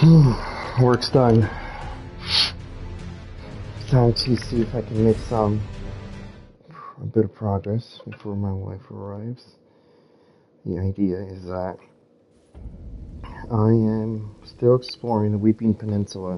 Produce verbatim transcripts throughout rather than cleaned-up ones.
Work's done. Time to see if I can make some a bit of progress before my wife arrives. The idea is that I am still exploring the Weeping Peninsula.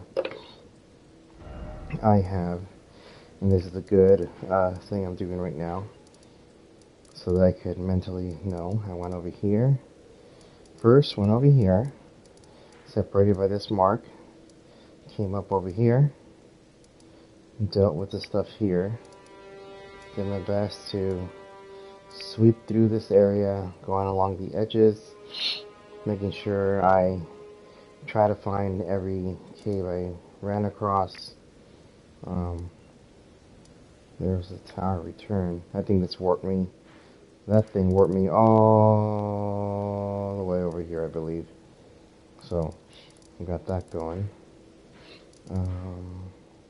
I have, and this is a good uh, thing I'm doing right now, so that I could mentally know. I went over here. First, went over here, separated by this mark. Came up over here, dealt with the stuff here. Did my best to sweep through this area, going along the edges, making sure I try to find every cave I ran across. Um, there's the tower return. I think this warped me. That thing warped me all the way over here, I believe. So, I got that going. Um,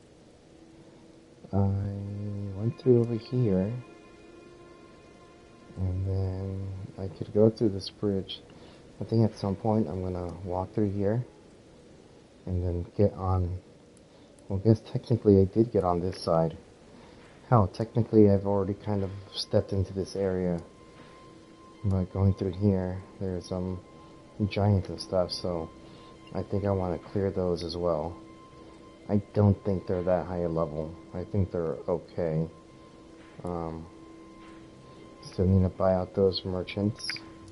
I went through over here, and then I could go through this bridge. I think at some point I'm gonna walk through here, and then get on. Well, I guess technically I did get on this side. Hell, technically I've already kind of stepped into this area. But going through here, there's some giants and stuff, so I think I want to clear those as well. I don't think they're that high a level. I think they're okay. Um, still need to buy out those merchants.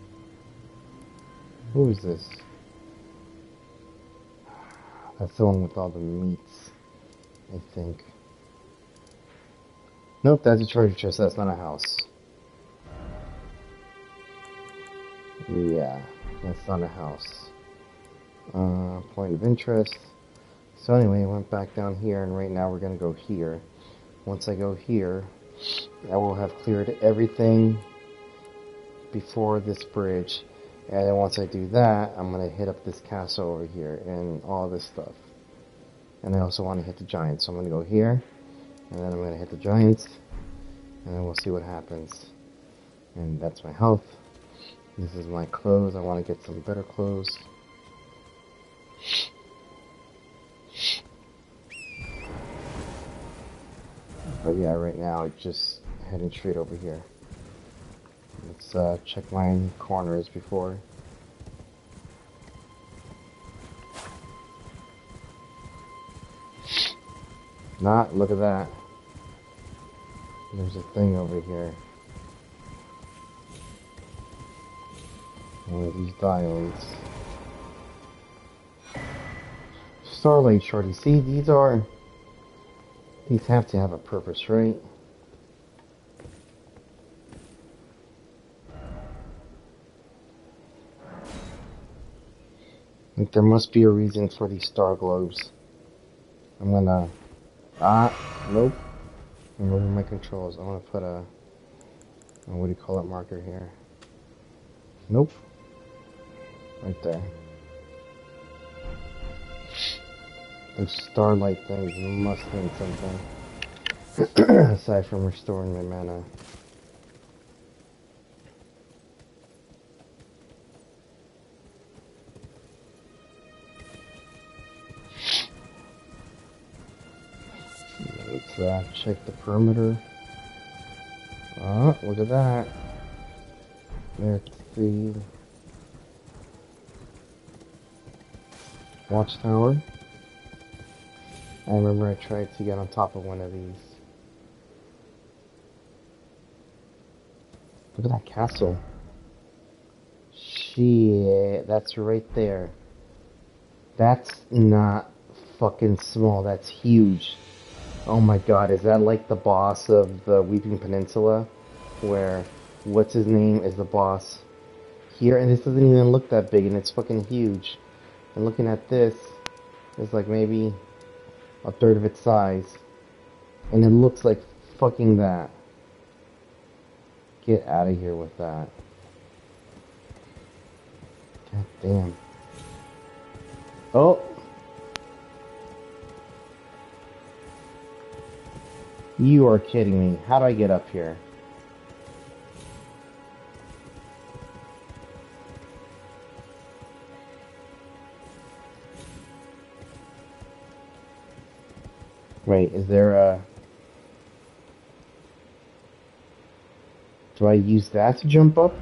Who is this? That's the one with all the meats, I think. Nope, that's a treasure chest. That's not a house. Yeah, that's not a house. Uh, point of interest. So anyway, I went back down here, and right now we're going to go here. Once I go here, I will have cleared everything before this bridge. And then once I do that, I'm going to hit up this castle over here and all this stuff. And I also want to hit the giants. So I'm going to go here, and then I'm going to hit the giants, and then we'll see what happens. And that's my health. This is my clothes. I want to get some better clothes. But yeah, right now it's just heading straight over here. Let's uh, check my corners before. Not, look at that. There's a thing over here. One of these dials. Starlight Shorty. See, these are... These have to have a purpose, right? Like, there must be a reason for these star globes. I'm gonna... Ah, nope. I'm moving my controls. I want to put a... What do you call it, marker here? Nope. Right there. Those starlight things must mean something. Aside from restoring my mana. Let's uh, check the perimeter. Oh, look at that. There's the watchtower. I remember I tried to get on top of one of these. Look at that castle. Shit, that's right there. That's not fucking small, that's huge. Oh my god, is that like the boss of the Weeping Peninsula? Where, what's his name is the boss here, and this doesn't even look that big, and it's fucking huge. And looking at this, it's like maybe a third of its size. And it looks like fucking that. Get out of here with that. God damn. Oh! You are kidding me. How do I get up here? Wait, is there a... Do I use that to jump up?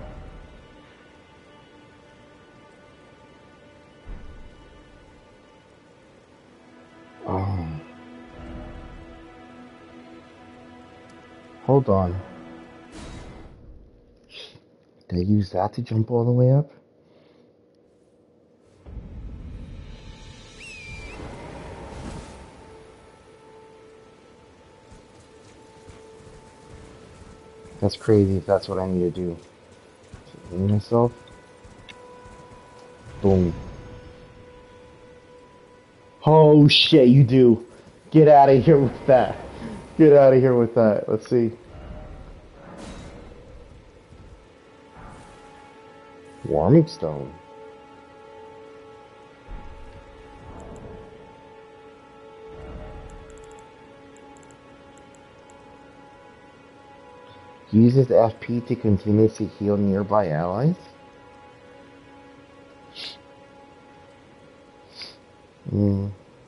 Oh. Hold on. Did I use that to jump all the way up? That's crazy if that's what I need to do. Aim myself. Boom. Oh shit, you do. Get out of here with that. Get out of here with that. Let's see. Warming stone. Uses F P to continuously heal nearby allies. Hmm.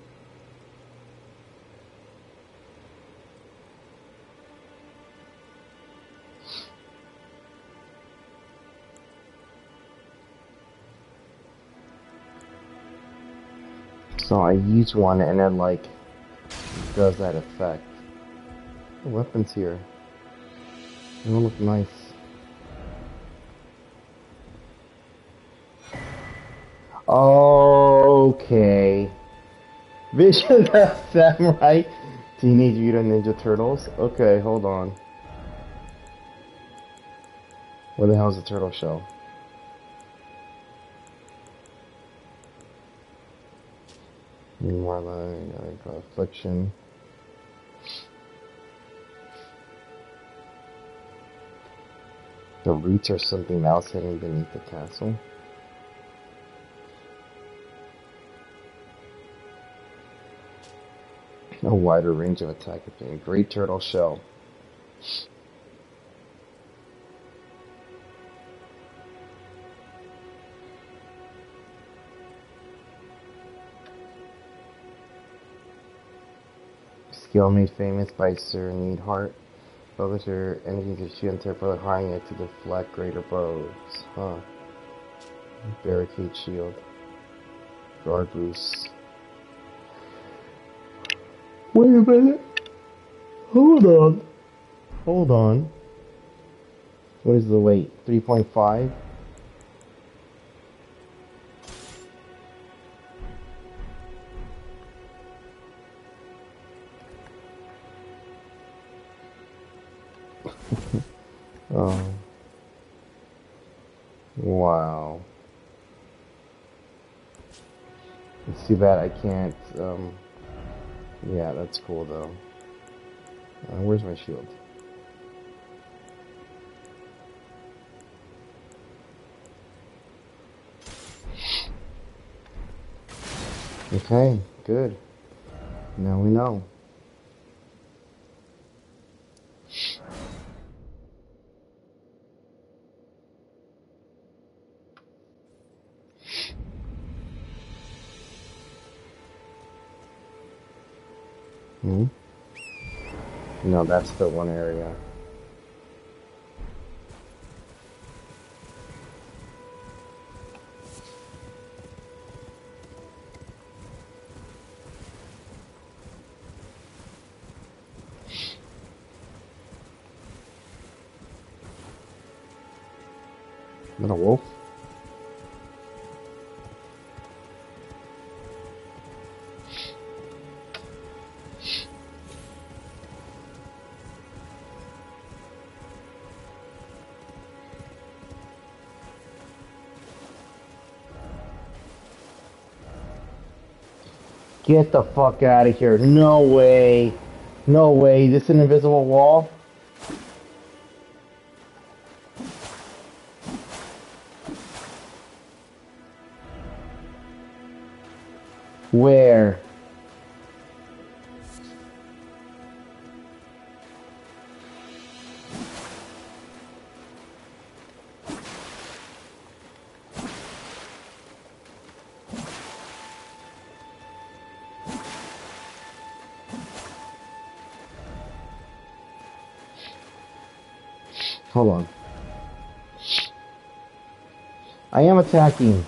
So I use one and then like it does that effect. The weapons here. They don't look nice. Okay. Vision of Samurai Teenage Mutant Ninja Turtles. Okay, hold on. Where the hell is the turtle shell? More like, like affliction. The roots are something else hidden beneath the castle. A wider range of attack obtained. Great turtle shell. Skill made famous by Sir Needhart. Focus your energy to shoot and temporarily harming it to deflect greater blows. Huh. Barricade shield. Guard boost. Wait a minute. Hold on. Hold on. What is the weight? three point five? Oh. Wow. It's too bad I can't, um... yeah, that's cool though. Uh, where's my shield? Okay, good. Now we know. Hmm? No, that's the one area. Is that a wolf? Get the fuck out of here. No way. No way. This is an invisible wall? Where? Hold on. I am attacking.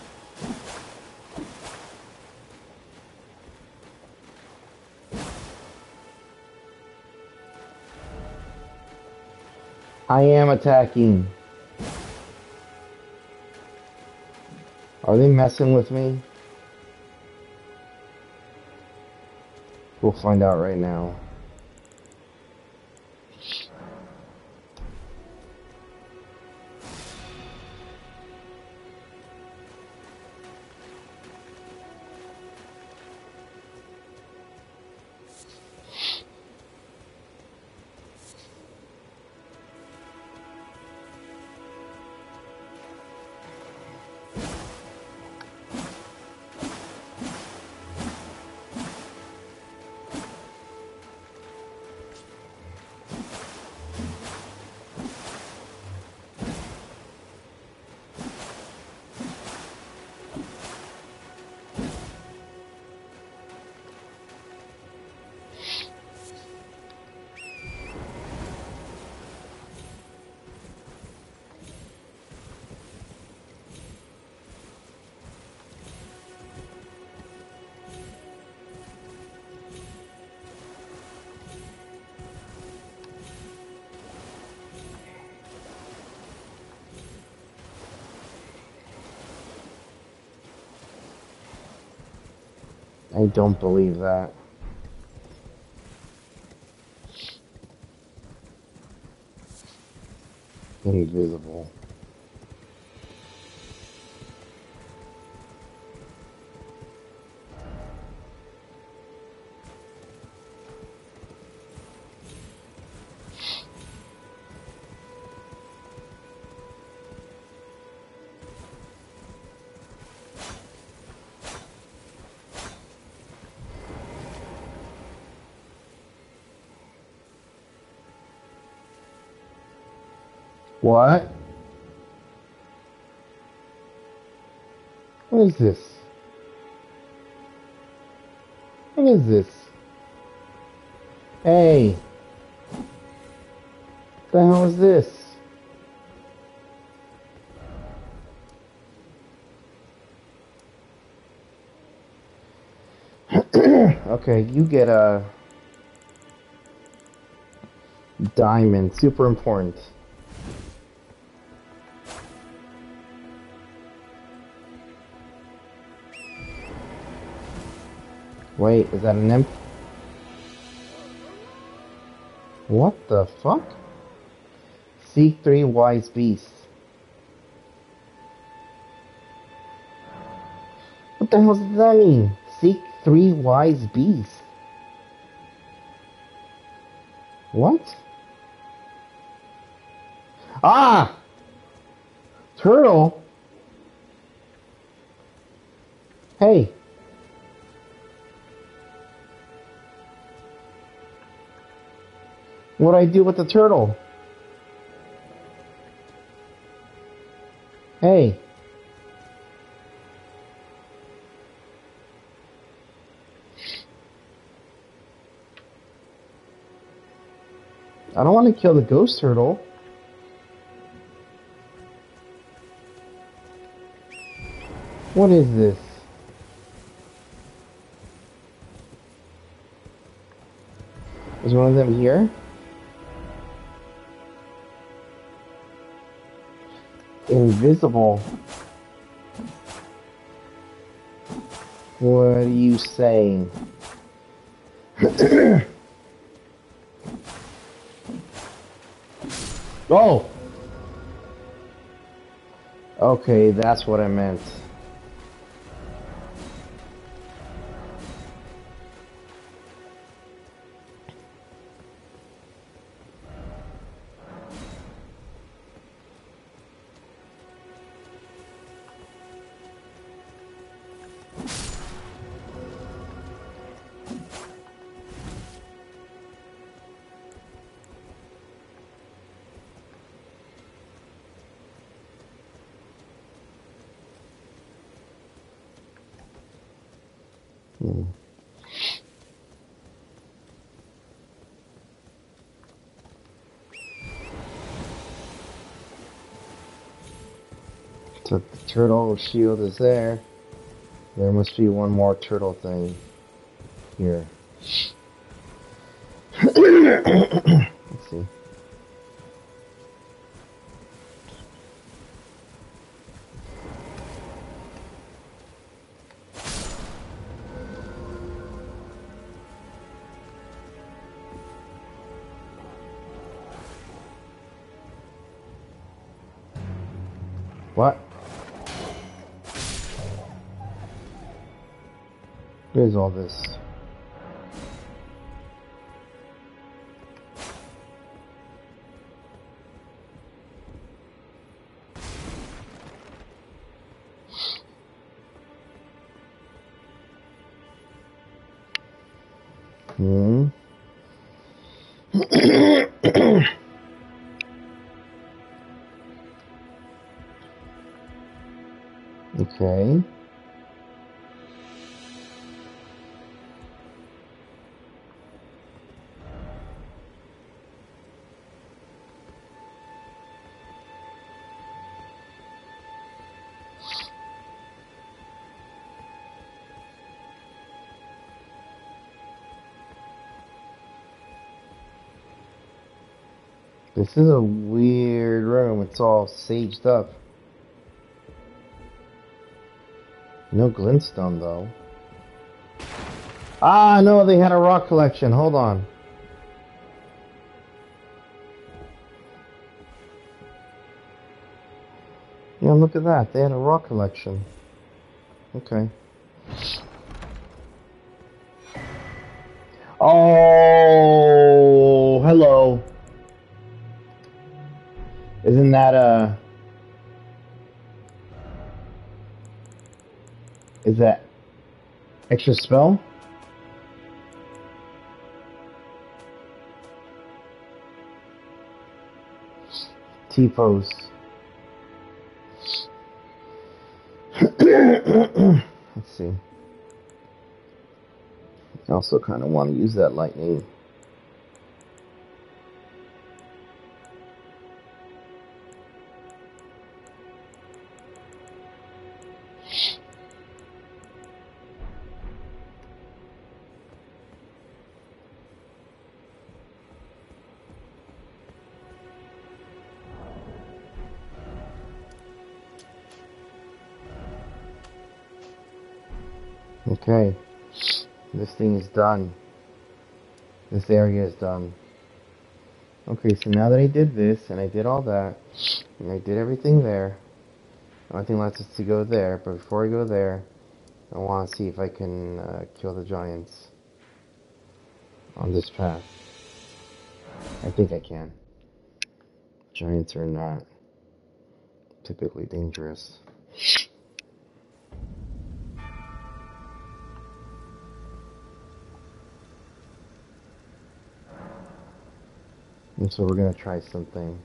I am attacking. Are they messing with me? We'll find out right now. I don't believe that. Invisible. What? What is this? What is this? Hey! What the hell is this? Okay, you get a diamond. Super important. Wait, is that an imp? What the fuck? Seek three wise beasts. What the hell does that mean? Seek three wise beasts. What? Ah! Turtle? Hey. What'd I do with the turtle? Hey. I don't want to kill the ghost turtle. What is this? Is one of them here? Invisible. What are you saying? Oh! Okay, that's what I meant. Hmm. So the turtle shield is there. There must be one more turtle thing here. Let's see. What? What is all this? Hmm. Okay. This is a weird room. It's all saged up. No glintstone though. Ah, no, they had a rock collection. Hold on. Yeah, look at that. They had a rock collection. Okay. Oh, hello. Isn't that a... Is that extra spell? T-pose. Let's see. I also kind of want to use that lightning. Okay. This thing is done. This area is done. Okay, so now that I did this, and I did all that, and I did everything there, the only thing left is to go there, but before I go there, I want to see if I can uh, kill the giants on this path. I think I can. Giants are not typically dangerous. And so we're going to try something.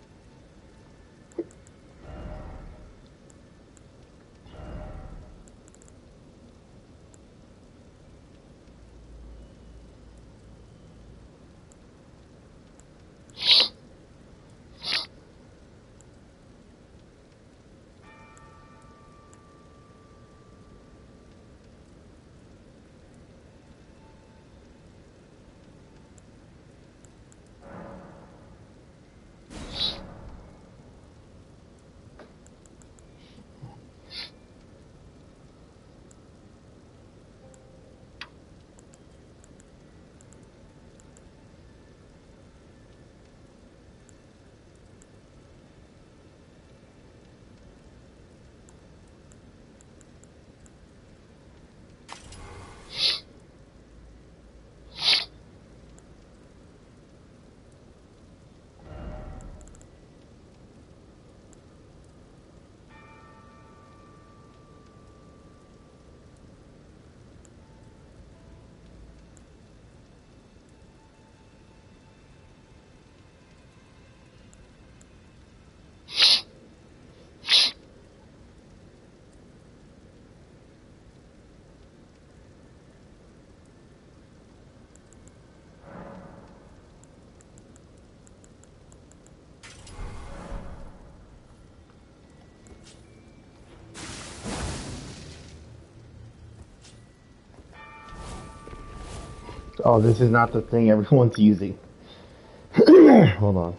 Oh, this is not the thing everyone's using. Hold on.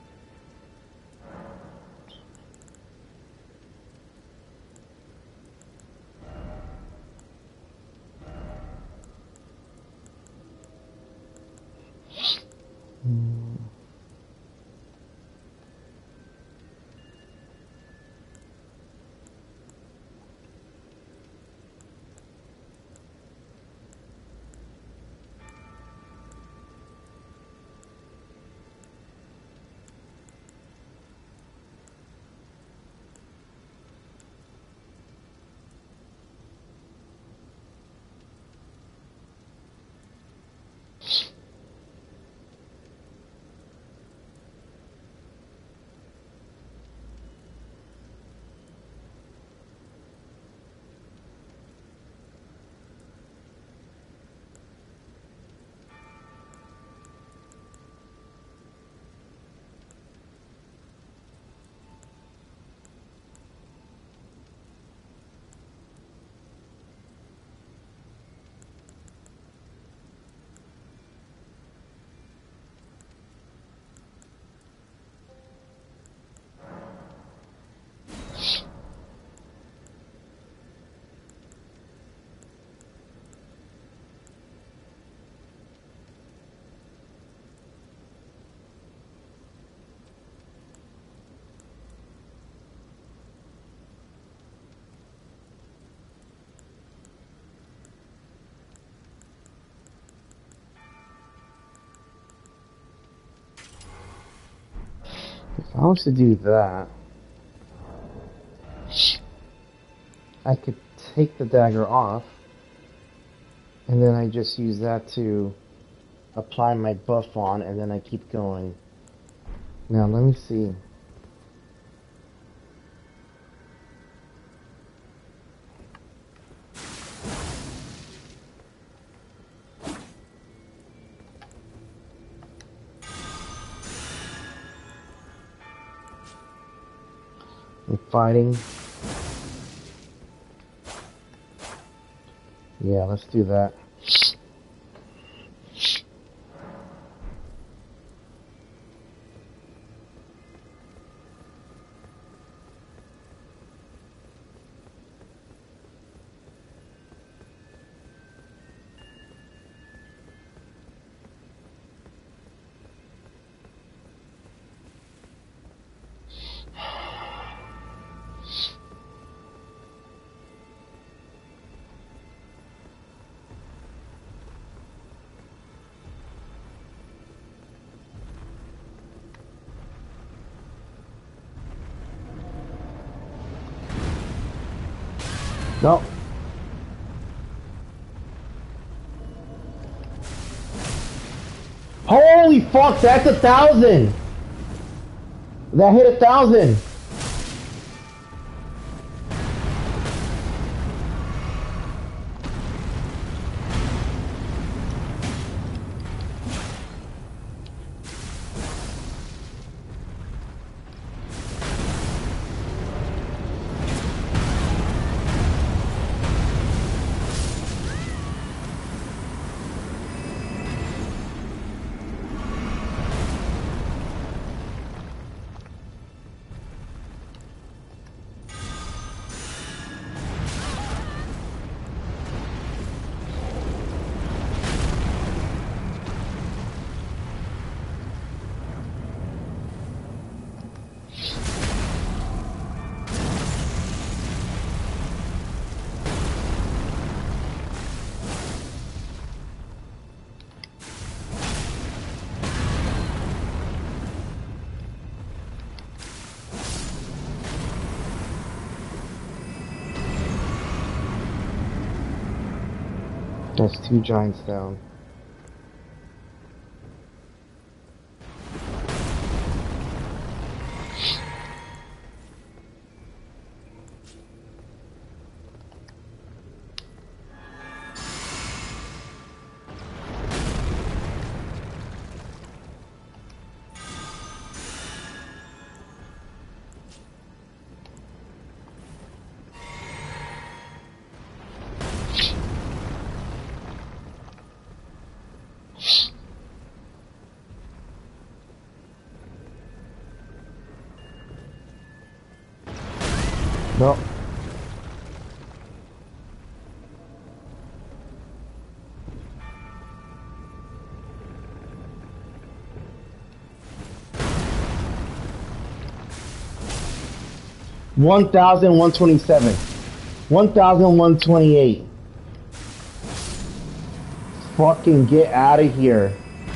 If I was to do that, I could take the dagger off, and then I just use that to apply my buff on, and then I keep going. Now, let me see. I'm fighting. Yeah, let's do that. No. Holy fuck, that's a thousand! That hit a thousand! That's two giants down. No. One thousand one twenty-seven. One thousand one twenty-eight. Fucking get out of here.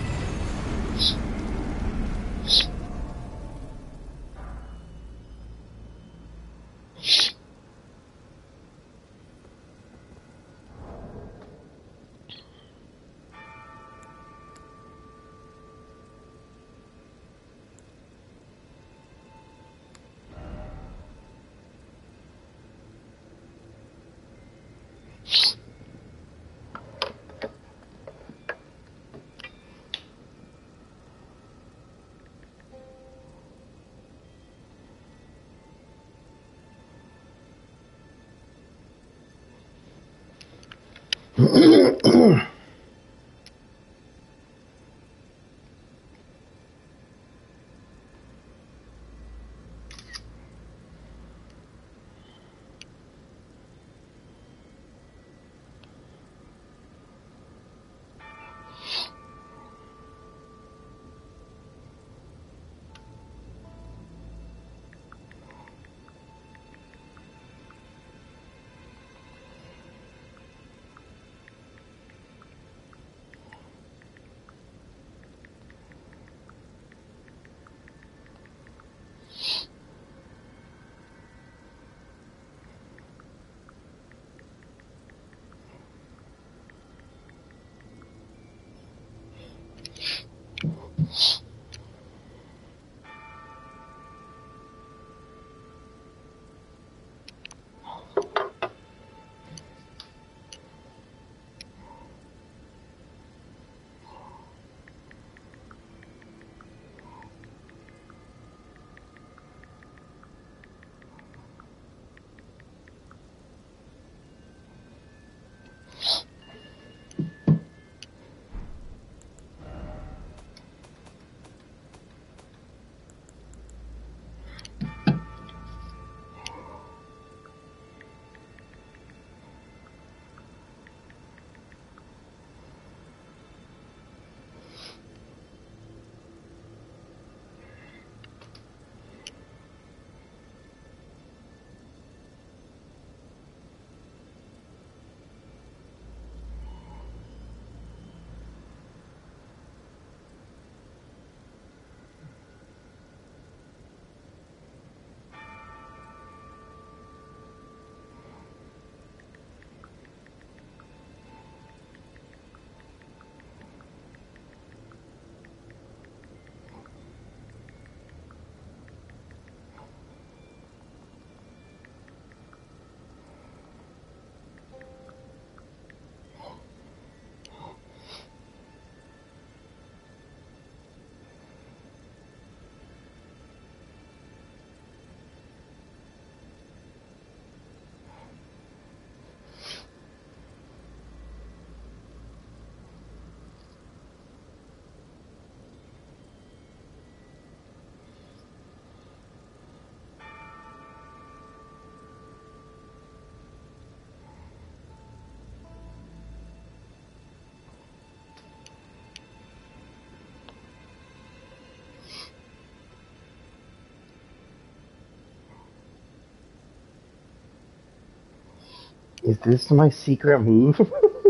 Is this my secret move?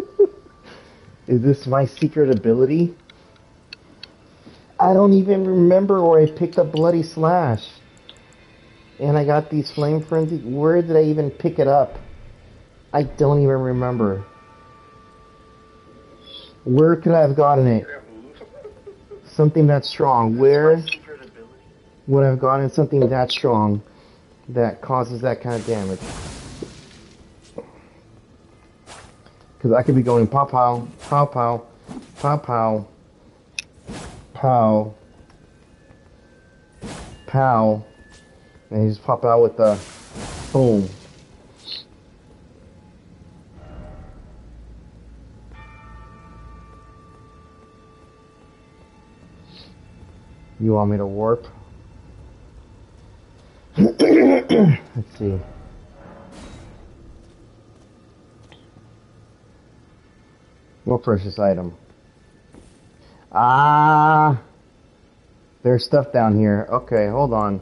Is this my secret ability? I don't even remember where I picked up Bloody Slash. And I got these Flame Frenzy. Where did I even pick it up? I don't even remember. Where could I have gotten it? Something that strong. Where would I have gotten something that strong that causes that kind of damage? Because I could be going pow pow, pow pow, pow pow, pow, pow, and he just pop out with the boom. You want me to warp? Let's see. What precious item? Ah, there's stuff down here. Okay, hold on.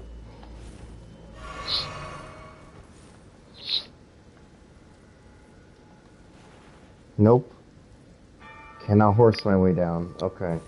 Nope. Cannot horse my way down. Okay.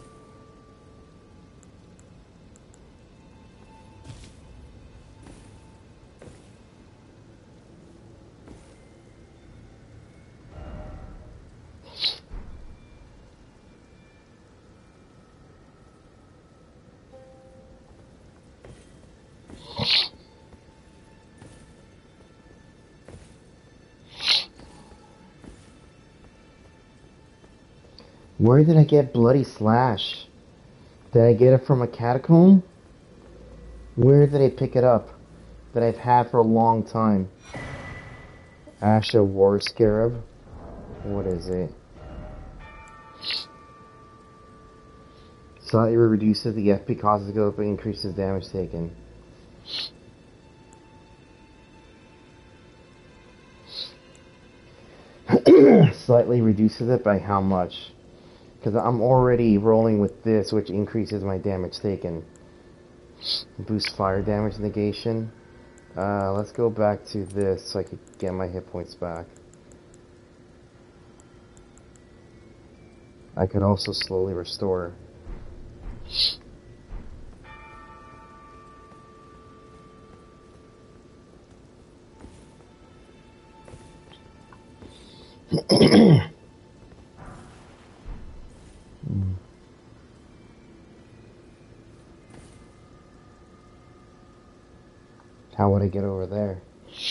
Where did I get Bloody Slash? Did I get it from a catacomb? Where did I pick it up? That I've had for a long time. Asha War Scarab? What is it? Slightly reduces the F P cost to go up but increases damage taken. Slightly reduces it by how much? Because I'm already rolling with this, which increases my damage taken. Boost fire damage negation. Uh, let's go back to this so I can get my hit points back. I could also slowly restore. How would I get over there?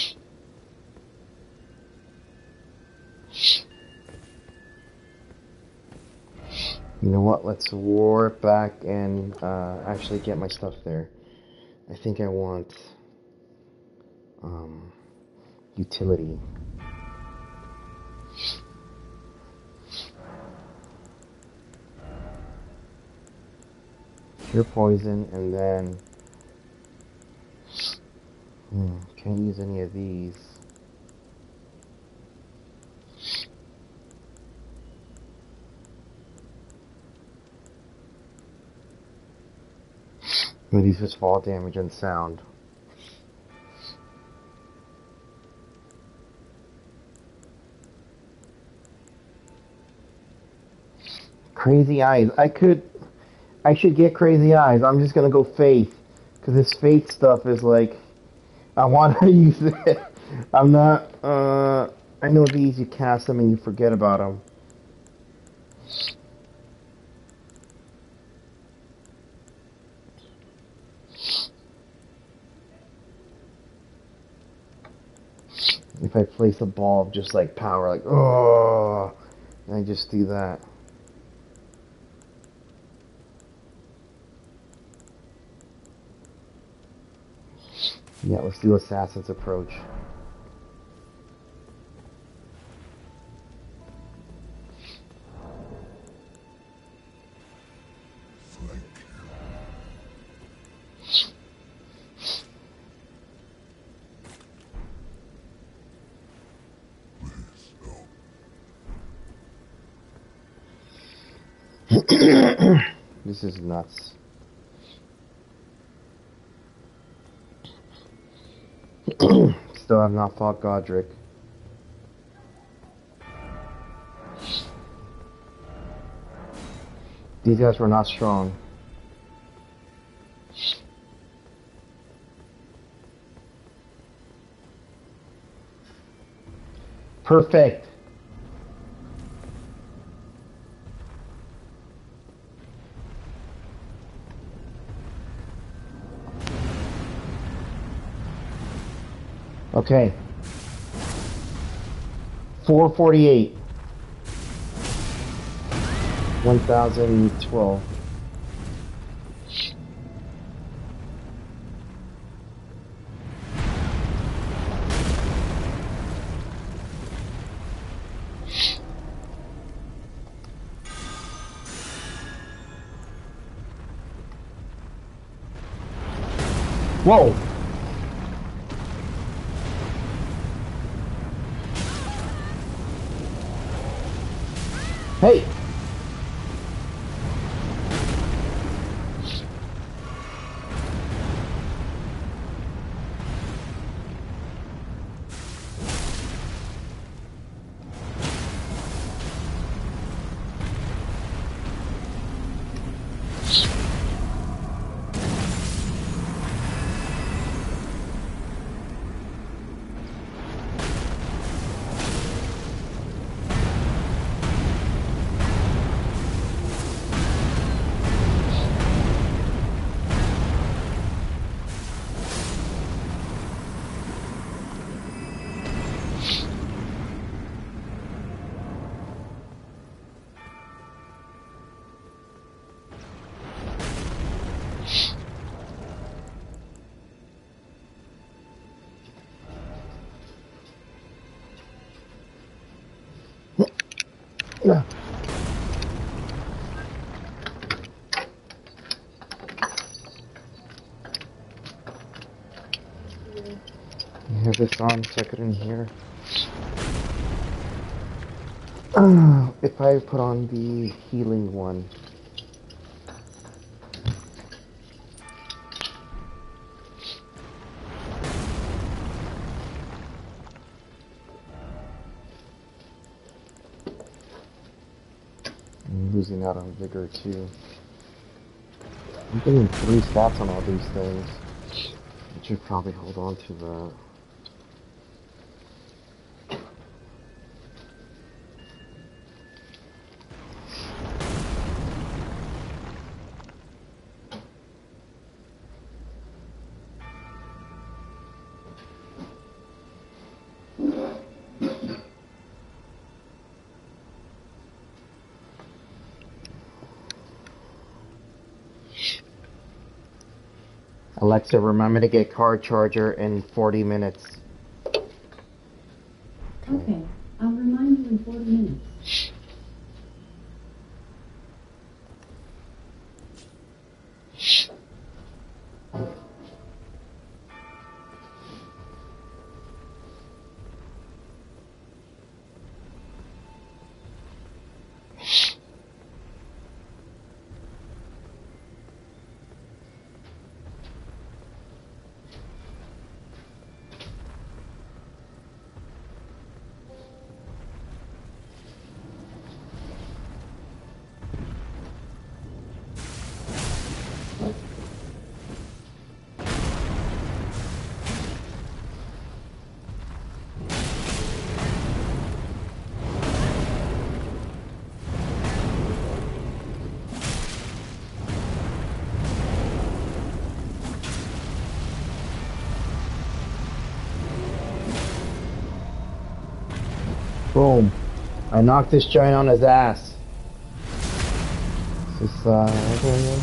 You know what? Let's warp back and uh, actually get my stuff there. I think I want um, utility. Cure poison, and then hmm, can't use any of these. Reduces fall damage and sound. Crazy Eyes. I could... I should get Crazy Eyes. I'm just gonna go Faith. Because this Faith stuff is like... I want to use it. I'm not... Uh, I know these, you cast them and you forget about them. If I place a ball of just like power, like, oh, and I just do that. Yeah, let's do Assassin's Approach. This is nuts. Still have not fought Godric. These guys were not strong. Perfect. Okay. four forty-eight. one thousand twelve. Whoa! Hey! Yeah. You have this on so I couldn't hear. Uh, if I put on the healing one. I'm losing out on vigor too. I'm getting three stats on all these things. I should probably hold on to that. Alexa, remind me to get car charger in forty minutes. Okay, I'll remind you in forty minutes. Boom. I knocked this giant on his ass. Is this, uh, everyone?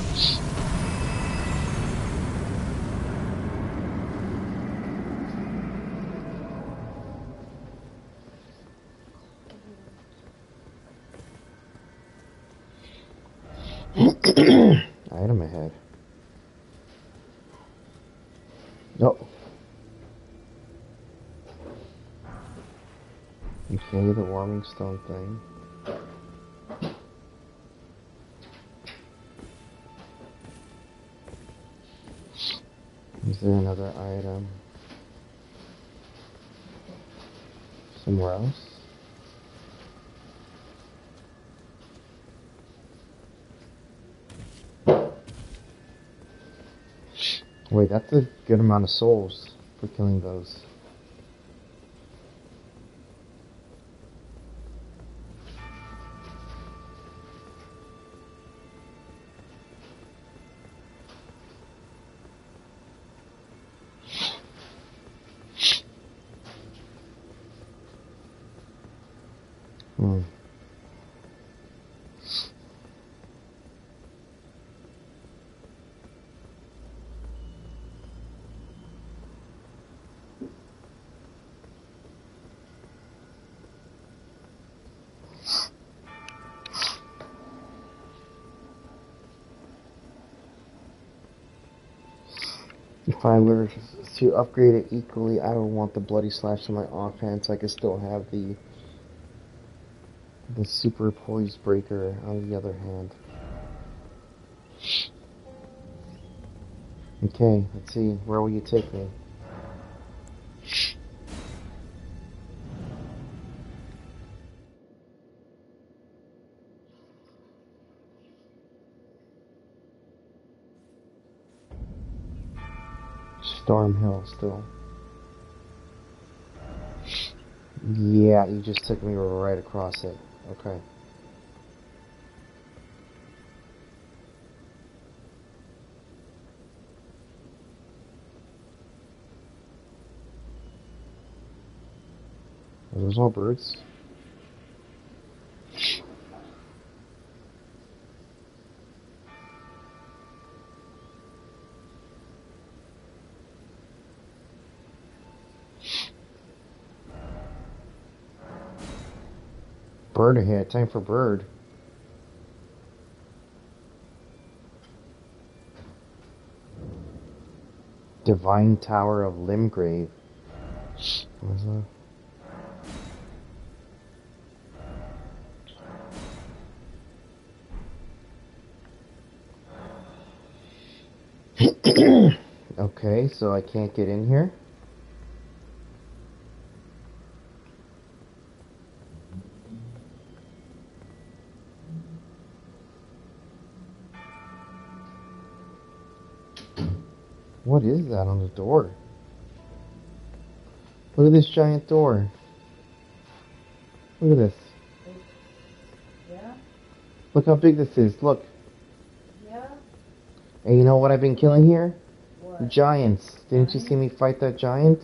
Item ahead. Nope. Okay, the warming stone thing. Is there another item somewhere else? Wait, that's a good amount of souls for killing those. Hmm. If I were to upgrade it equally, I don't want the bloody slash on my offhand, so I can still have the The super poised breaker, on the other hand. Okay, let's see. Where will you take me? Storm Hill still. Yeah, you just took me right across it. Okay. Are those all birds? Bird ahead. Time for bird. Divine Tower of Limgrave. What is that? Okay, so I can't get in here? What is that on the door? Look at this giant door. Look at this. Yeah? Look how big this is. Look. Yeah? And you know what I've been killing here? What? Giants. Didn't you see me fight that giant?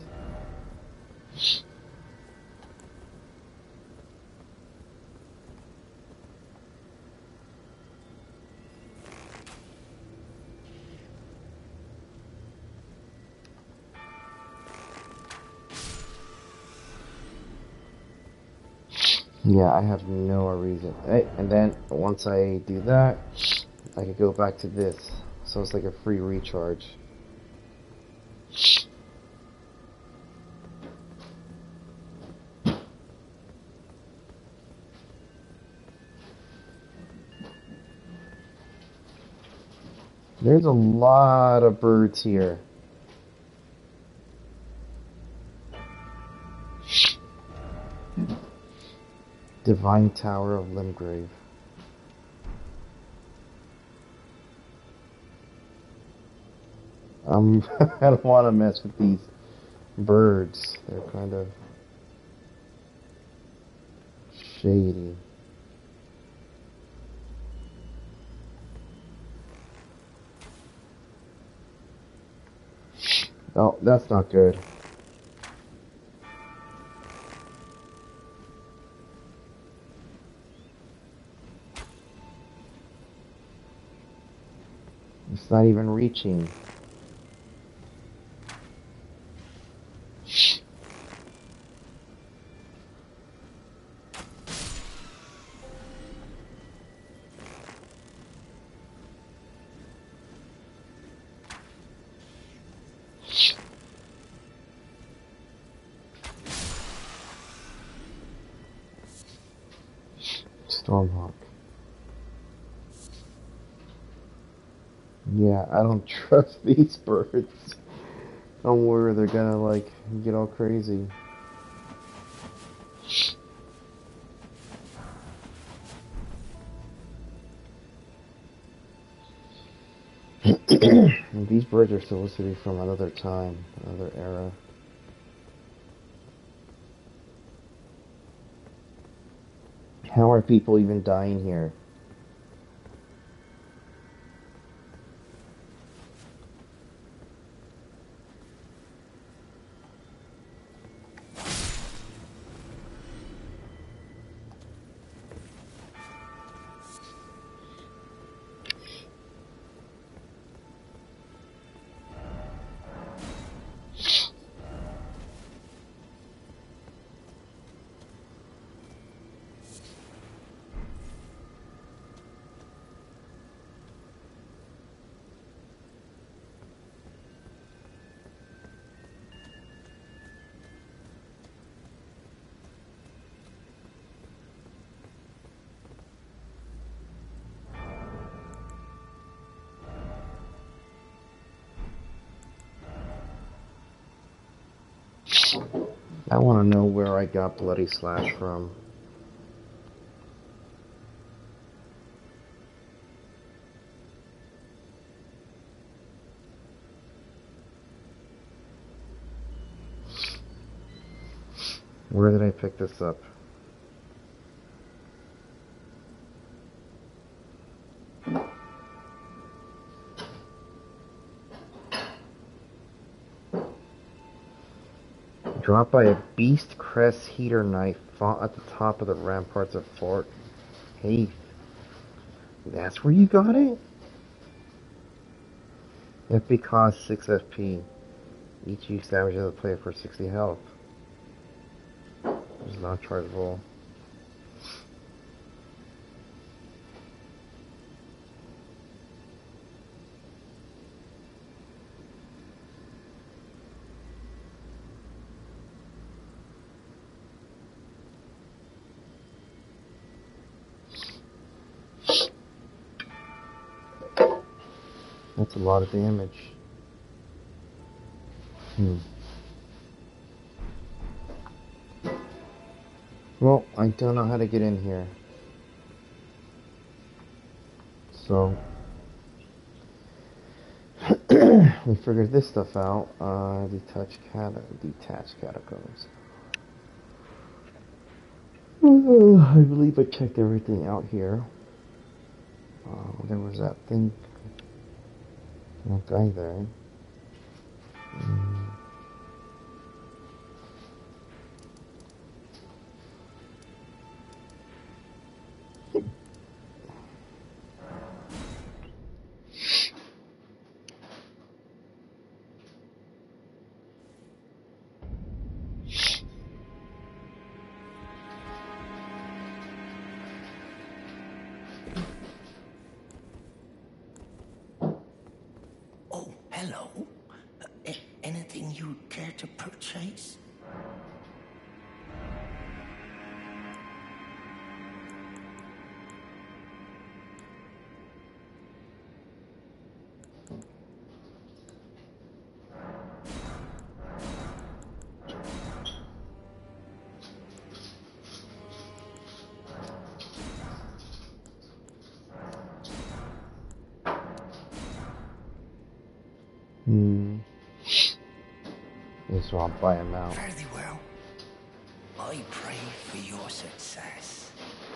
Yeah, I have no reason. Hey, and then once I do that, I can go back to this. So it's like a free recharge. There's a lot of birds here. Divine Tower of Limgrave. Um, I don't want to mess with these birds. They're kind of shady. Oh, that's not good. It's not even reaching. Stormhawk. Yeah, I don't trust these birds. Don't worry, they're gonna like get all crazy. These birds are supposed to be from another time, another era. How are people even dying here? I want to know where I got Bloody Slash from. Where did I pick this up? Dropped by a Beast Crest heater knife fought at the top of the ramparts of Fort Heath. That's where you got it? F P costs six F P. Each use damages the player for sixty health. It's not chargeable. That's a lot of damage. Hmm. Well, I don't know how to get in here. So, we figured this stuff out. Uh, detached cat, detached catacombs. Uh, I believe I checked everything out here. Uh, there was that thing. That guy there. Mm. Oh, hello. Uh, a- anything you'd care to purchase? Hmm. So I'll buy him out. Very well. I pray for your success.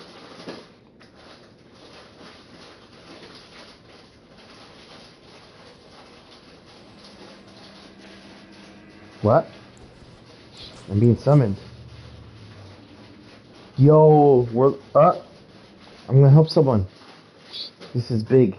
What? I'm being summoned. Yo, we're uh I'm gonna help someone. This is big.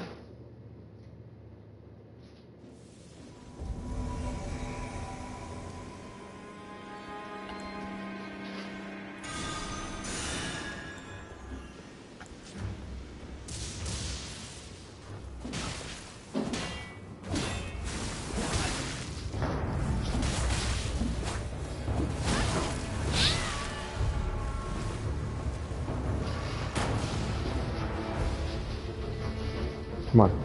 Come on.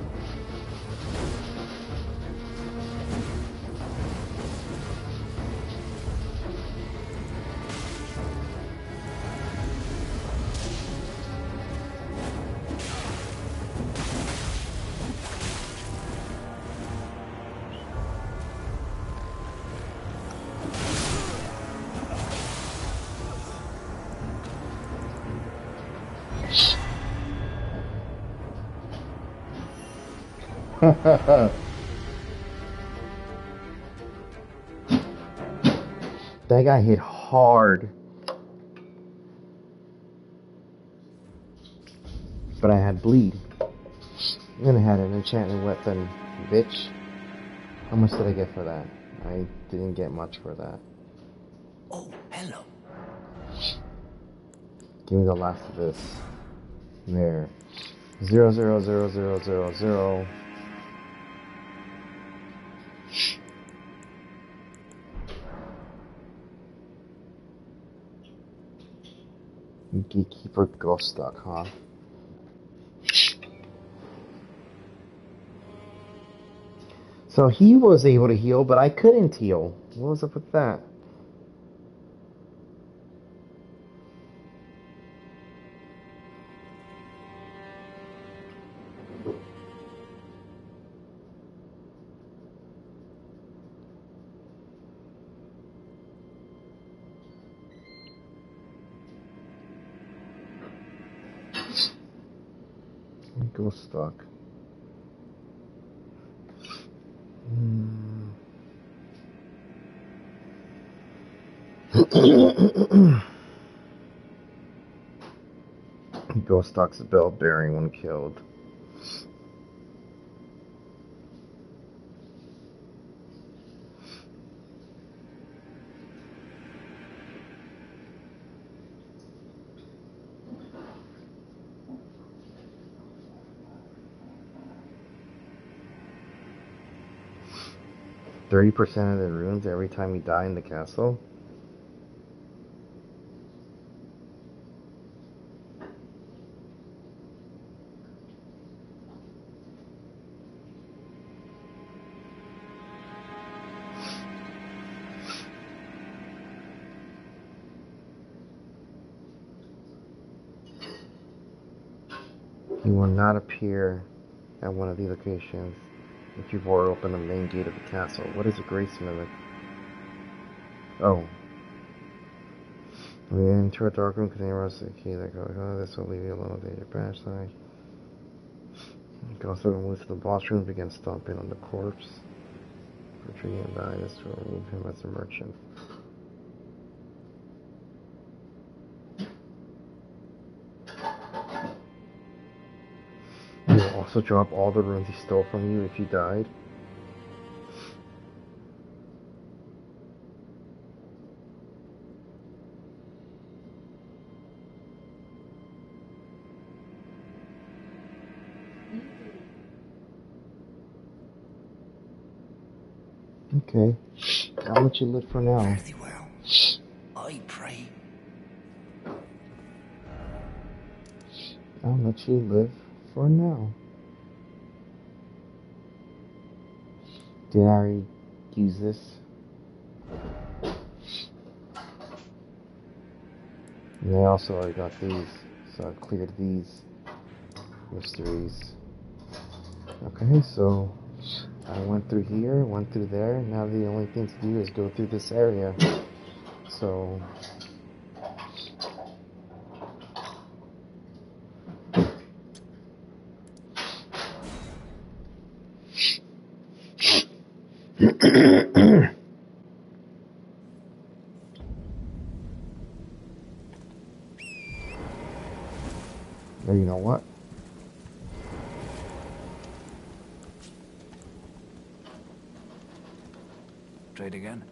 That guy hit hard. But I had bleed. And I had an enchanted weapon, bitch. How much did I get for that? I didn't get much for that. Oh, hello. Give me the last of this. There. Zero zero zero zero zero zero. Gatekeeper Ghost Stock, huh? So he was able to heal, but I couldn't heal. What was up with that? Ghost stock. Hmm. Ghost stock's a bell bearing when killed. thirty percent of the runes every time you die in the castle? You will not appear at one of the locations if you've already opened the main gate of the castle. What is a grace mimic? Oh. When you enter a dark room containing rusty key that goes, oh, this will leave you alone with your branch side. You can also move to the boss room and begin stomping on the corpse. Retreat and die. This will remove him as a merchant. You will also drop all the runes he stole from you if you died. Okay. I'll let you live for now. Fare thee well. I pray. I'll let you live for now. Did I already use this? And I also already got these, so I cleared these mysteries. Okay, so I went through here, went through there. Now the only thing to do is go through this area. So or you know what? Trade again.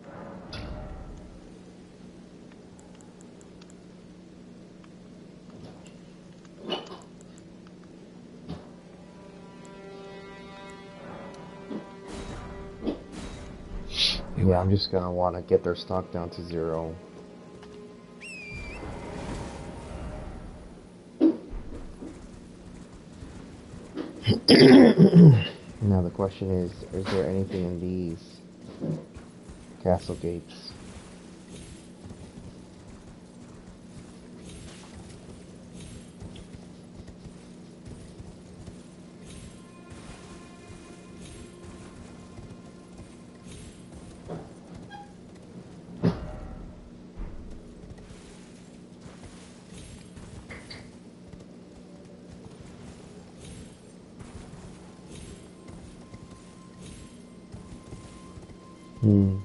Yeah, I'm just gonna want to get their stock down to zero. Now the question is, is there anything in these castle gates? Hmm.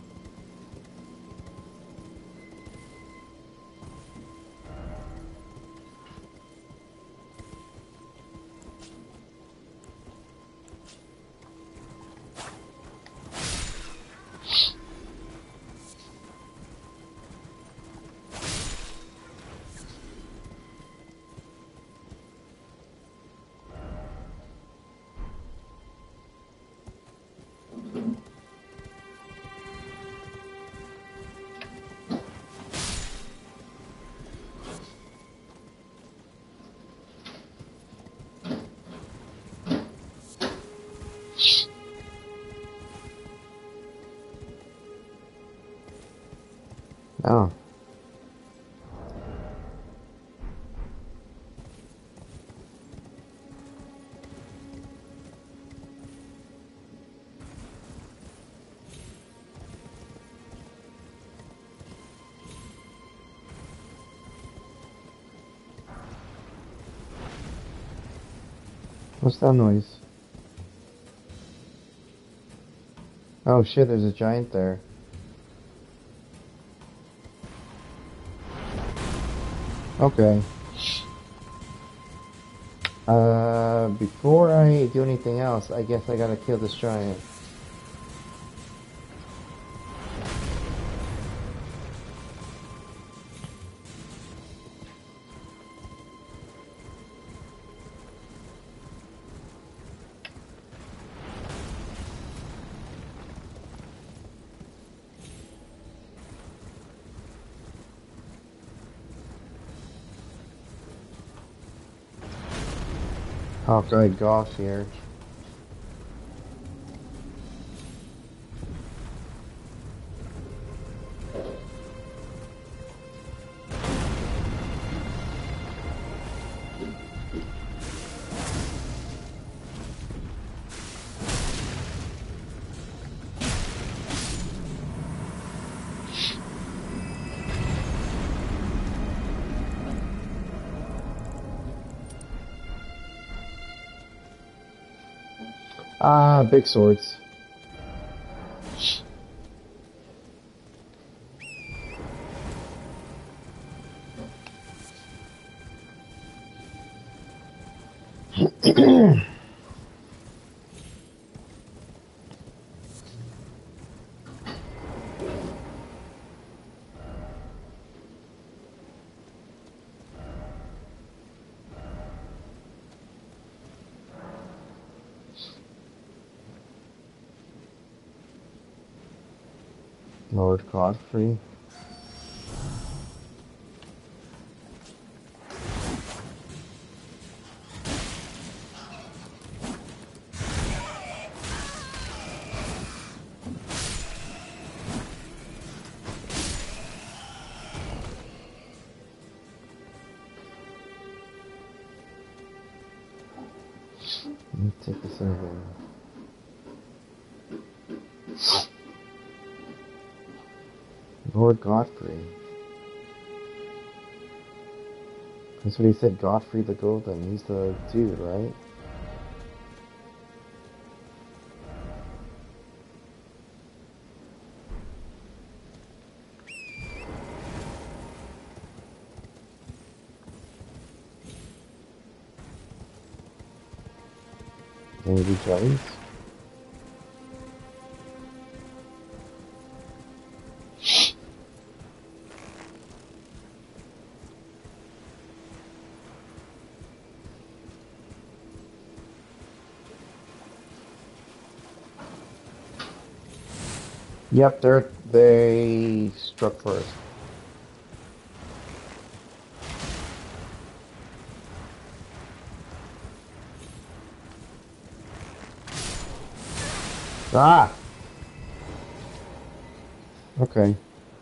Oh. What's that noise? Oh shit, there's a giant there. Okay. Uh, before I do anything else, I guess I gotta kill this giant. Hawkeye Goss here. Ah, big swords. Lord Godfrey. Let me take this over. Lord Godfrey. That's what he said, Godfrey the Golden. He's the dude, right? Maybe Jones? Yep, they're, they struck first. Ah! Okay.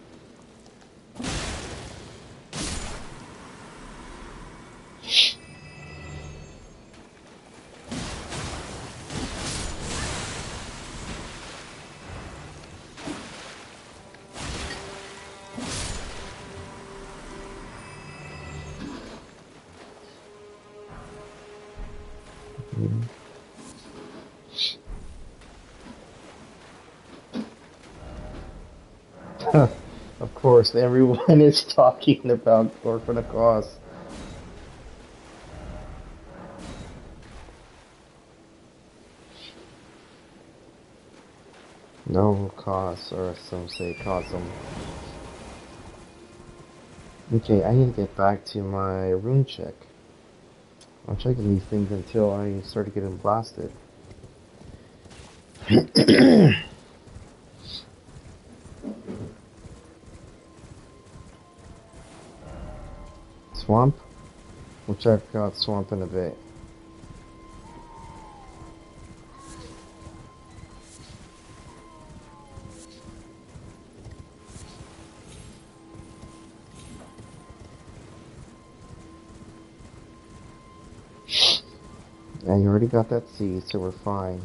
Of course, everyone is talking about Orphan of Cause. No cause, or some say cosm. Okay, I need to get back to my rune check. I'm checking these things until I start getting blasted. Swamp? We'll check out swamp in a bit. And you already got that seed, so we're fine.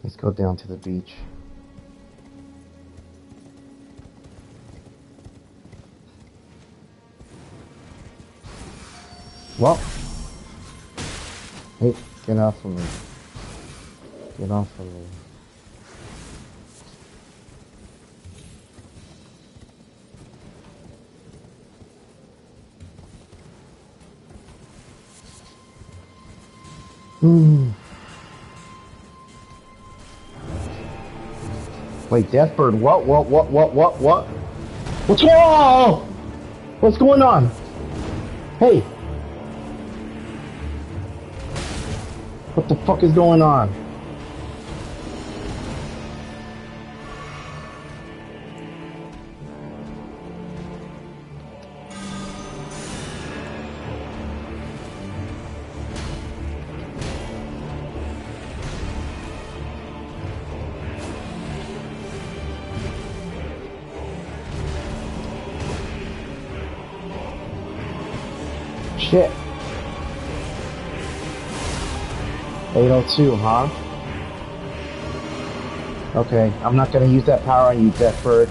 Let's go down to the beach. Well, hey, get off of me. Get off of me. Hmm. Wait, Deathbird, what, what, what, what, what, what? What's going on? What's going on? Hey. What the fuck is going on? Shit. eight oh two, huh? Okay, I'm not gonna use that power on you, Deathbird.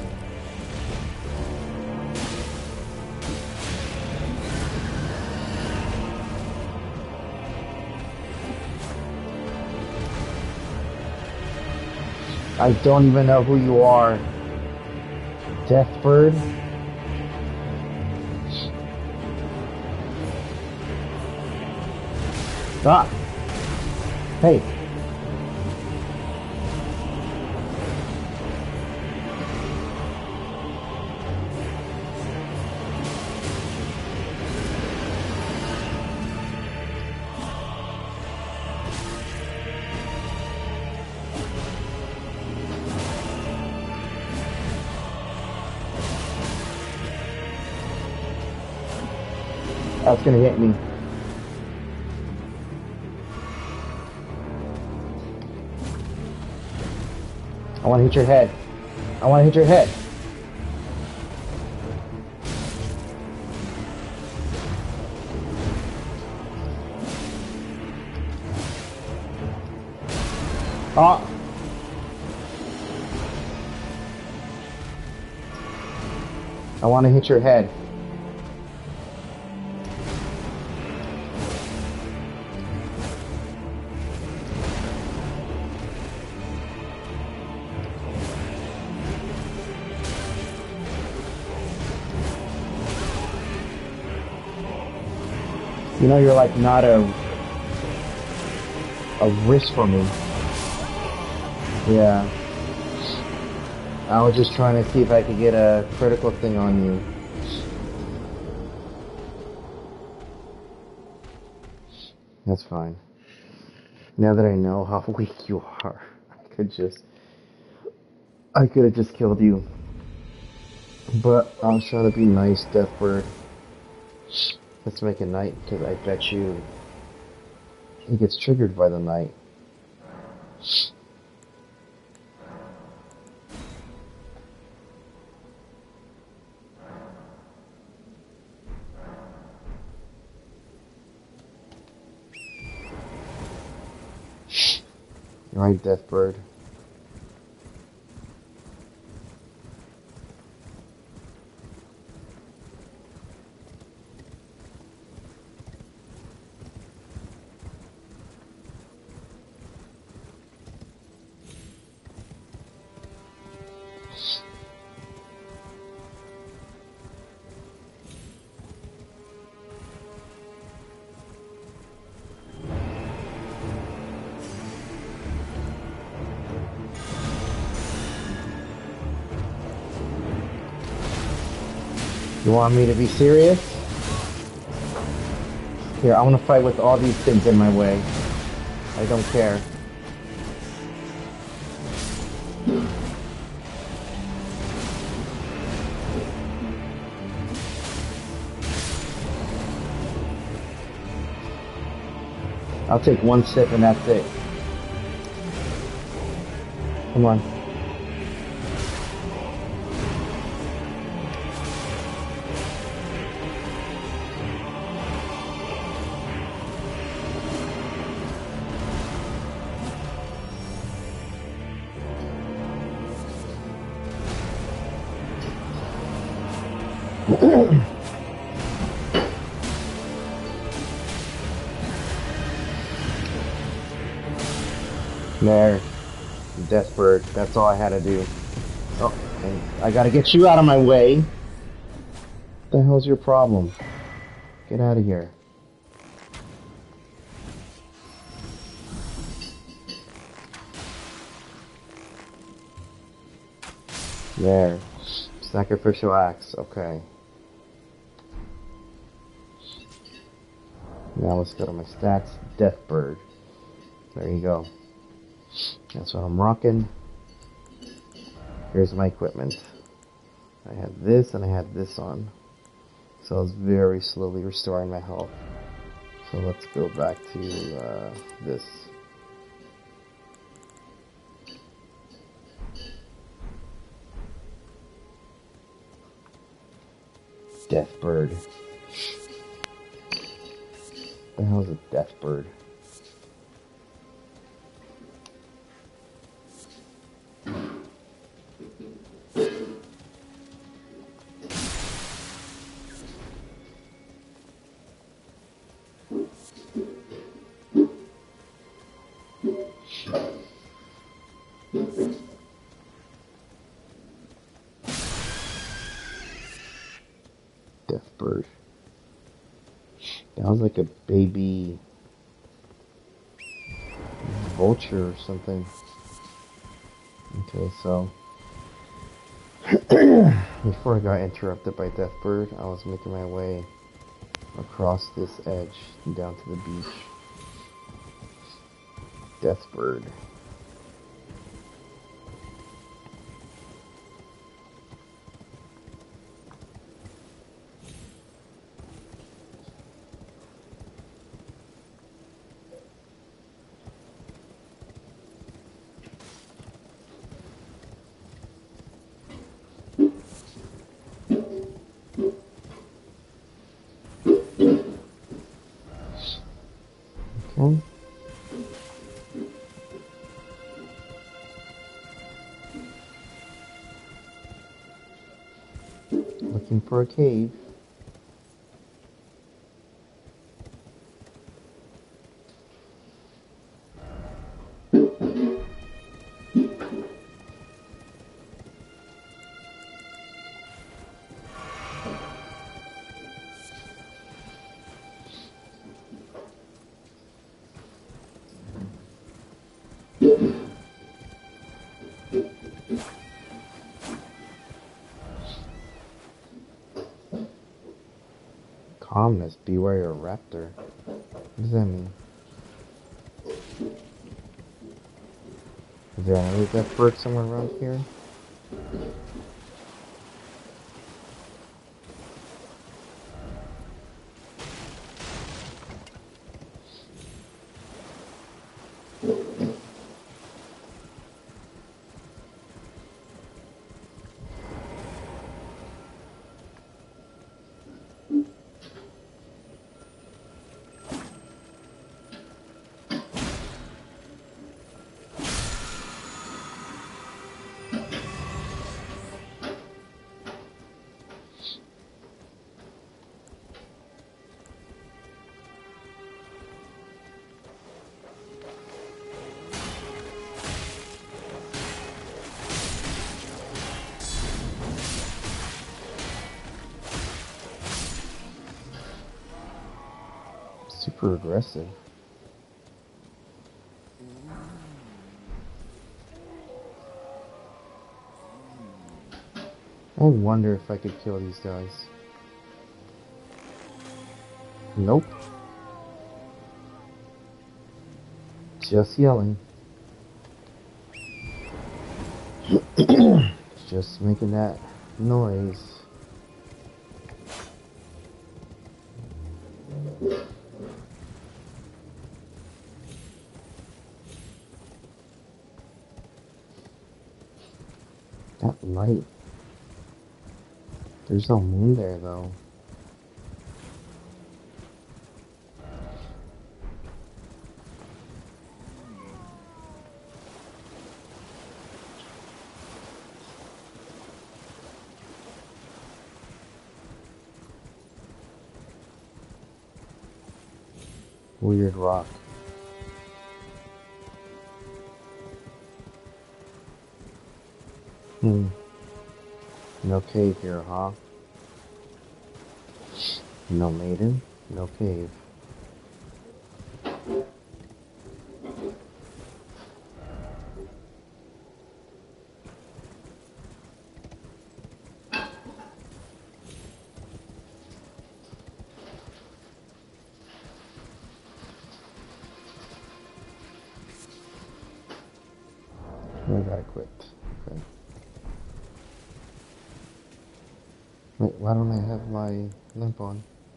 I don't even know who you are. Deathbird? Ah! Hey! That's gonna hit me. I want to hit your head. I want to hit your head. Ah. I want to hit your head. You know, you're like not a a risk for me. Yeah. I was just trying to see if I could get a critical thing on you. That's fine. Now that I know how weak you are, I could just... I could have just killed you. But I was trying to be nice, Deathbird. Let's make a night, because I bet you he gets triggered by the night. Right, Deathbird. You want me to be serious? Here, I want to fight with all these things in my way. I don't care. I'll take one sip and that's it. Come on. There. Deathbird. That's all I had to do. Oh, and I gotta get you out of my way. What the hell's your problem? Get out of here. There. Sacrificial axe. Okay. Now let's go to my stats. Deathbird. There you go. That's what I'm rocking. Here's my equipment. I had this and I had this on. So I was very slowly restoring my health. So let's go back to uh, this. Deathbird. What the hell is a deathbird? Deathbird. That was like a baby vulture or something. Okay, so before I got interrupted by Deathbird, I was making my way across this edge and down to the beach. Deathbird. Okay. Looking for a cave. Calmness, beware a raptor. What does that mean? Is there another Deathbird somewhere around here? Super aggressive. I wonder if I could kill these guys. Nope. Just yelling. Just making that noise. That light. There's no moon there though. Weird rock. Hmm. No cave here, huh? No maiden, no cave. I gotta quit. Okay. Wait, why don't I have my lamp on?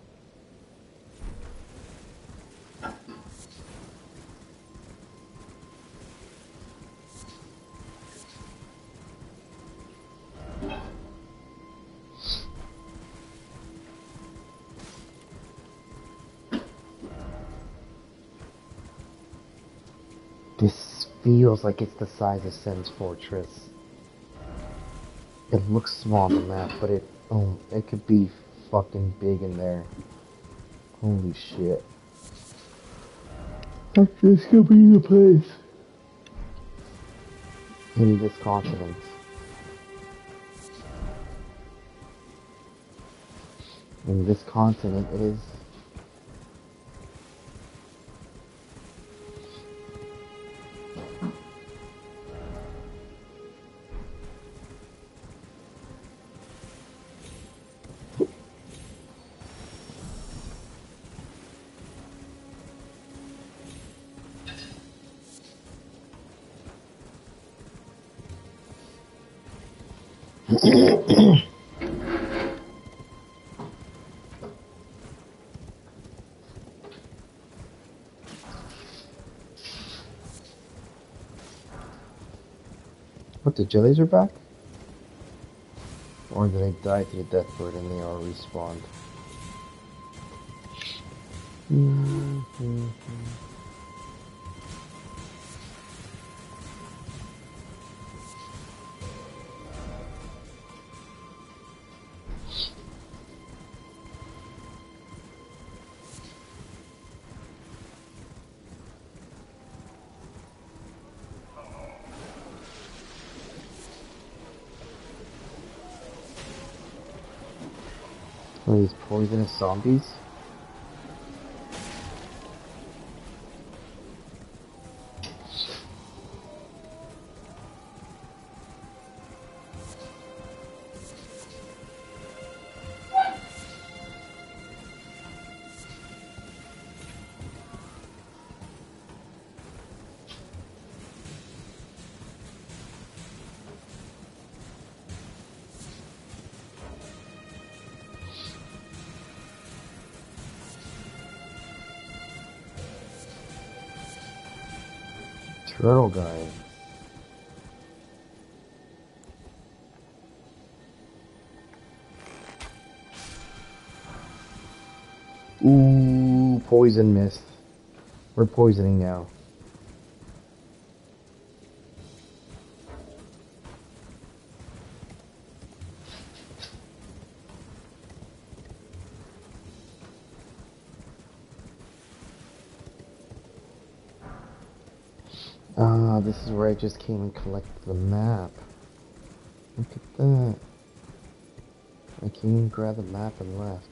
This feels like it's the size of Sen's Fortress. It looks small on the map, but it oh, it could be fucking big in there. Holy shit. This could be the place. In this continent. And this continent is what, the jellies are back? Or did they die to the death bird and they all respawned? Mm-hmm. Are these poisonous zombies? Turtle guy. Ooh, poison mist. We're poisoning now. Ah, this is where I just came and collected the map. Look at that. I came and grabbed the map and left.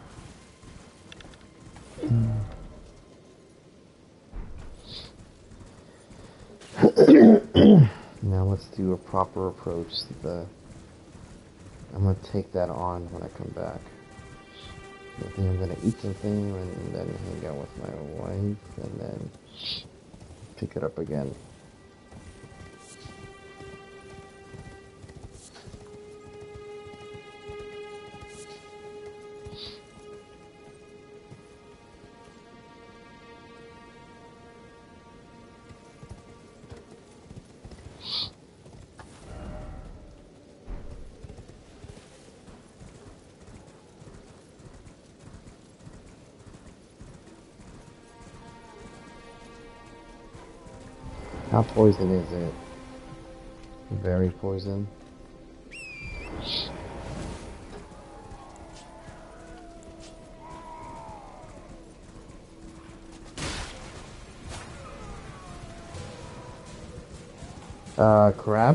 Now let's do a proper approach to the... I'm gonna take that on when I come back. I think I'm gonna eat something and then hang out with my wife and then pick it up again. How poison is it? Very poison. Uh, crab?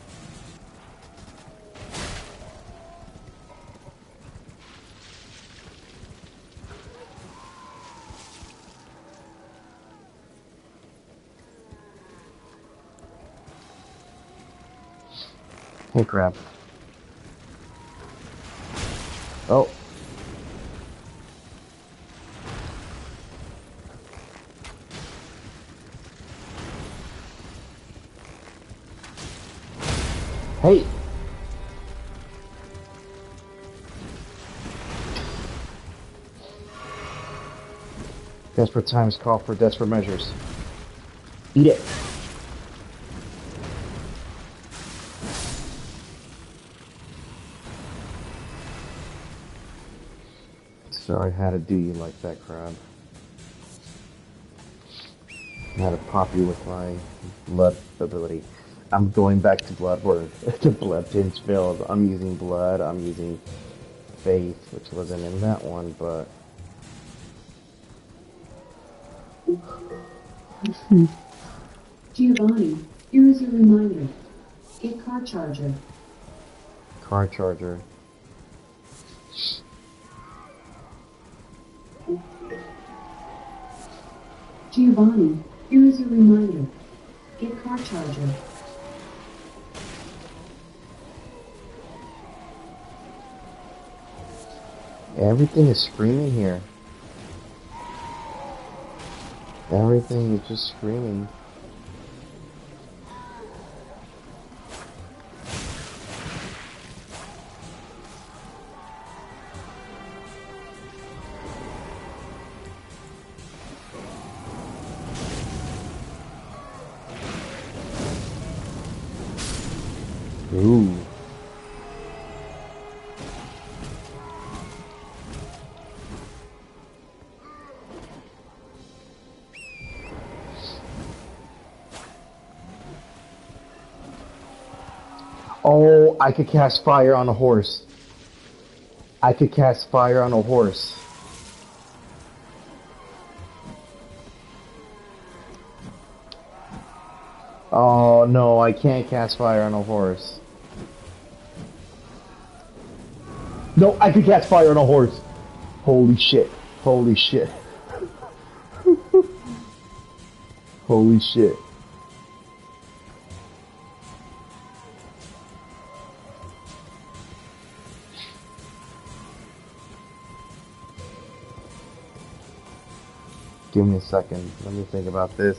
Hey, crab. Oh. Hey! Desperate times call for desperate measures. Eat it! Sorry, how to do you like that, crab. How to pop you with my blood ability. I'm going back to Bloodborne, to Blood Pinchfield. I'm using blood, I'm using faith, which wasn't in that one, but... Giovanni, here is your reminder. Get car charger. Car charger. Giovanni, here is your reminder. Get car charger. Everything is screaming here. Everything is just screaming. Ooh. Oh, I could cast fire on a horse. I could cast fire on a horse. Oh no, I can't cast fire on a horse. No, I could cast fire on a horse. Holy shit. Holy shit. Holy shit. Give me a second. Let me think about this.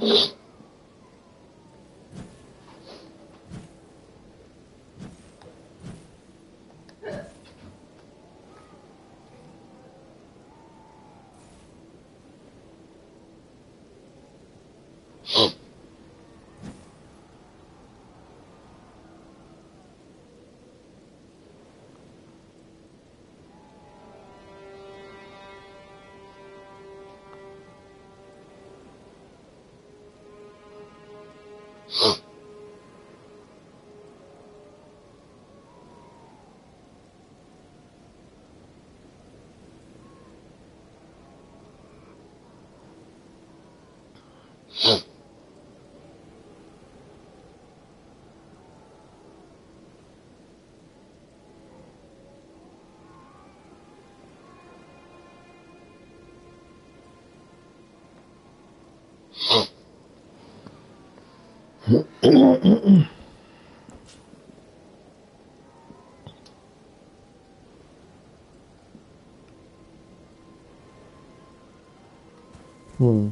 Hmm.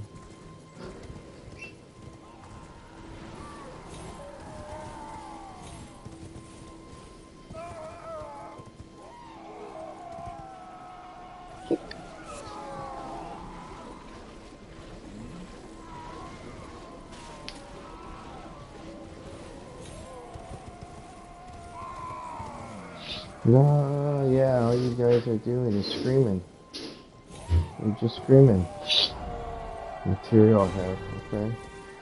No, yeah, all you guys are doing is screaming. You're just screaming. Material head, okay?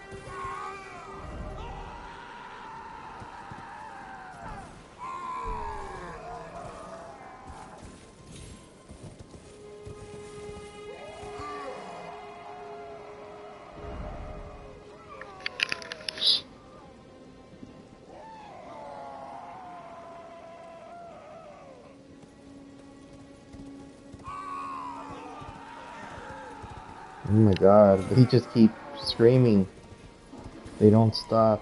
Oh my god, they just keep screaming. They don't stop.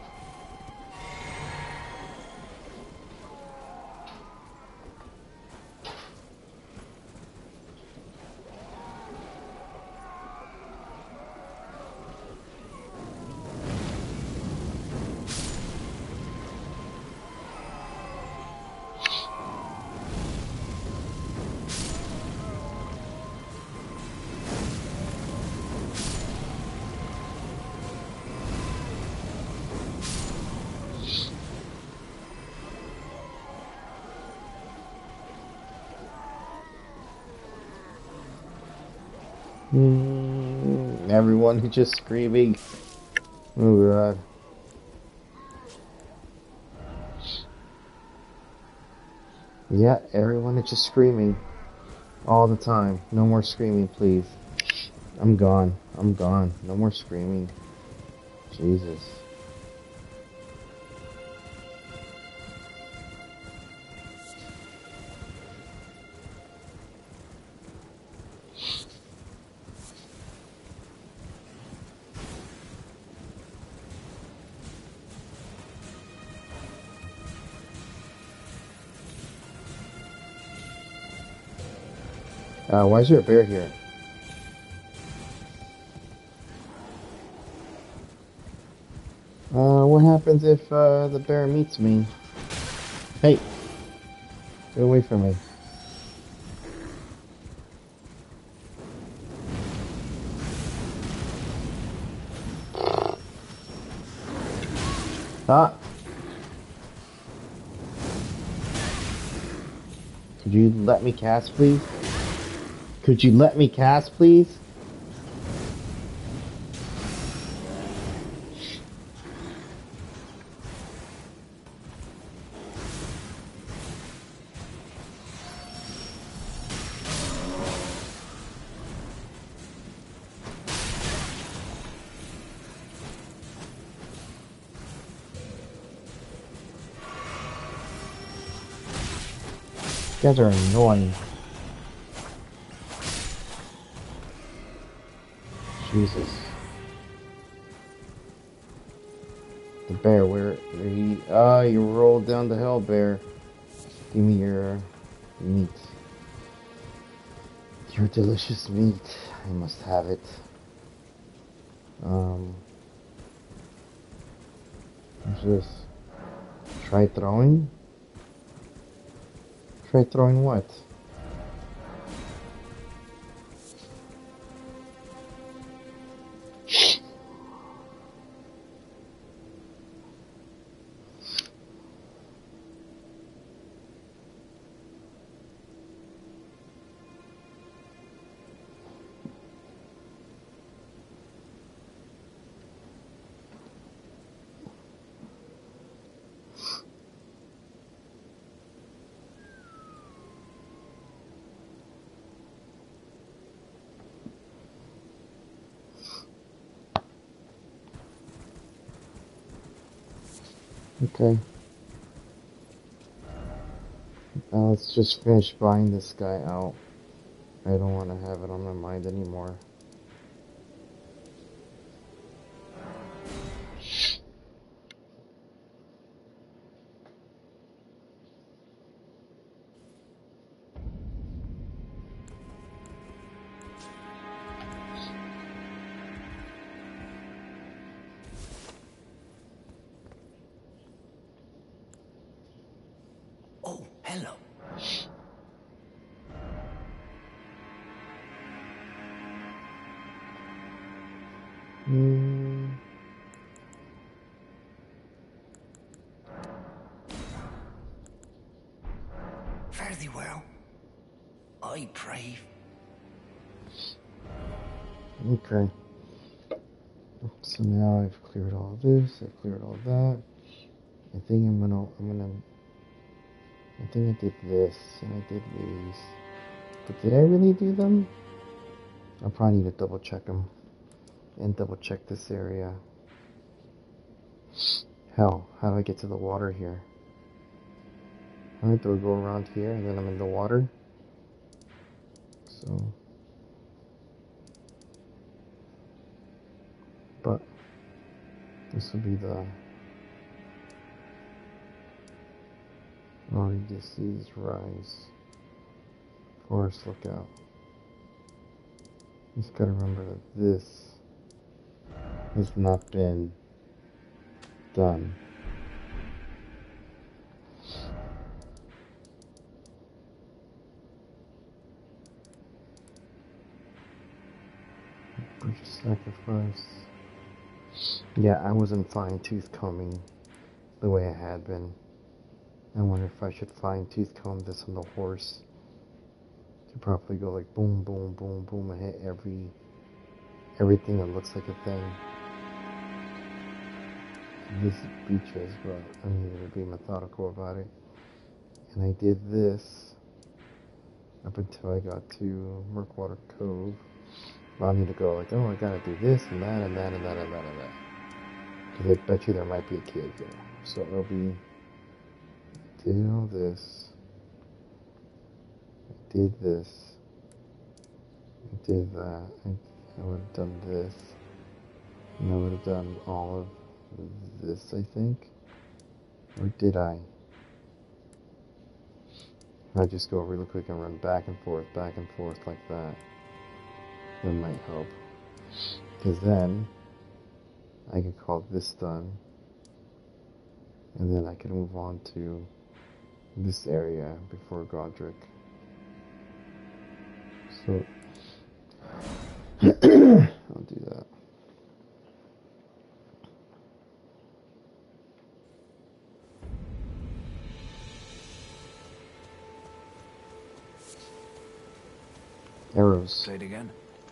Mm, everyone is just screaming. Oh god. Yeah, everyone is just screaming. All the time. No more screaming, please. I'm gone. I'm gone. No more screaming. Jesus. Uh, why is there a bear here? Uh, what happens if, uh, the bear meets me? Hey! Get away from me. Ah! Could you let me cast, please? Could you let me cast, please? You guys are annoying. Jesus. The bear, where, where he... Ah, you rolled down the hill, bear. Give me your meat. Your delicious meat. I must have it. Um... What's this? Try throwing? Try throwing what? Okay. Now let's just finish buying this guy out. I don't want to have it on my mind anymore. Oh, hello. Hmm. Fare thee well. I pray. Okay. So now I've cleared all this. I've cleared all that. I think I'm gonna. I'm gonna. I think I did this and I did these. But did I really do them? I probably need to double check them and double check this area. Hell, how do I get to the water here? Alright, do I go around here and then I'm in the water? So, but this will be the. All you just see is rise. Forest lookout. Just gotta remember that this has not been done. Bridge of sacrifice. Yeah, I wasn't fine tooth combing the way I had been. I wonder if I should fine tooth comb this on the horse to properly go like boom, boom, boom, boom, and hit every everything that looks like a thing. This is beaches, but I needed to be methodical about it. And I did this up until I got to Murkwater Cove. Well, I need to go like, oh, I gotta do this and that and that and that and that and that. Because I bet you there might be a kid there. So it'll be, did all this. I did this. I did that. I, I would have done this. And I would have done all of this, I think. Or did I? I just go really quick and run back and forth, back and forth like that. That might help. Because then I could call this done. And then I can move on to this area before Godric. So I'll do that. Arrows. Say it again.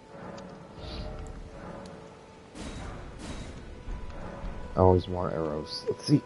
Always more arrows. Let's see.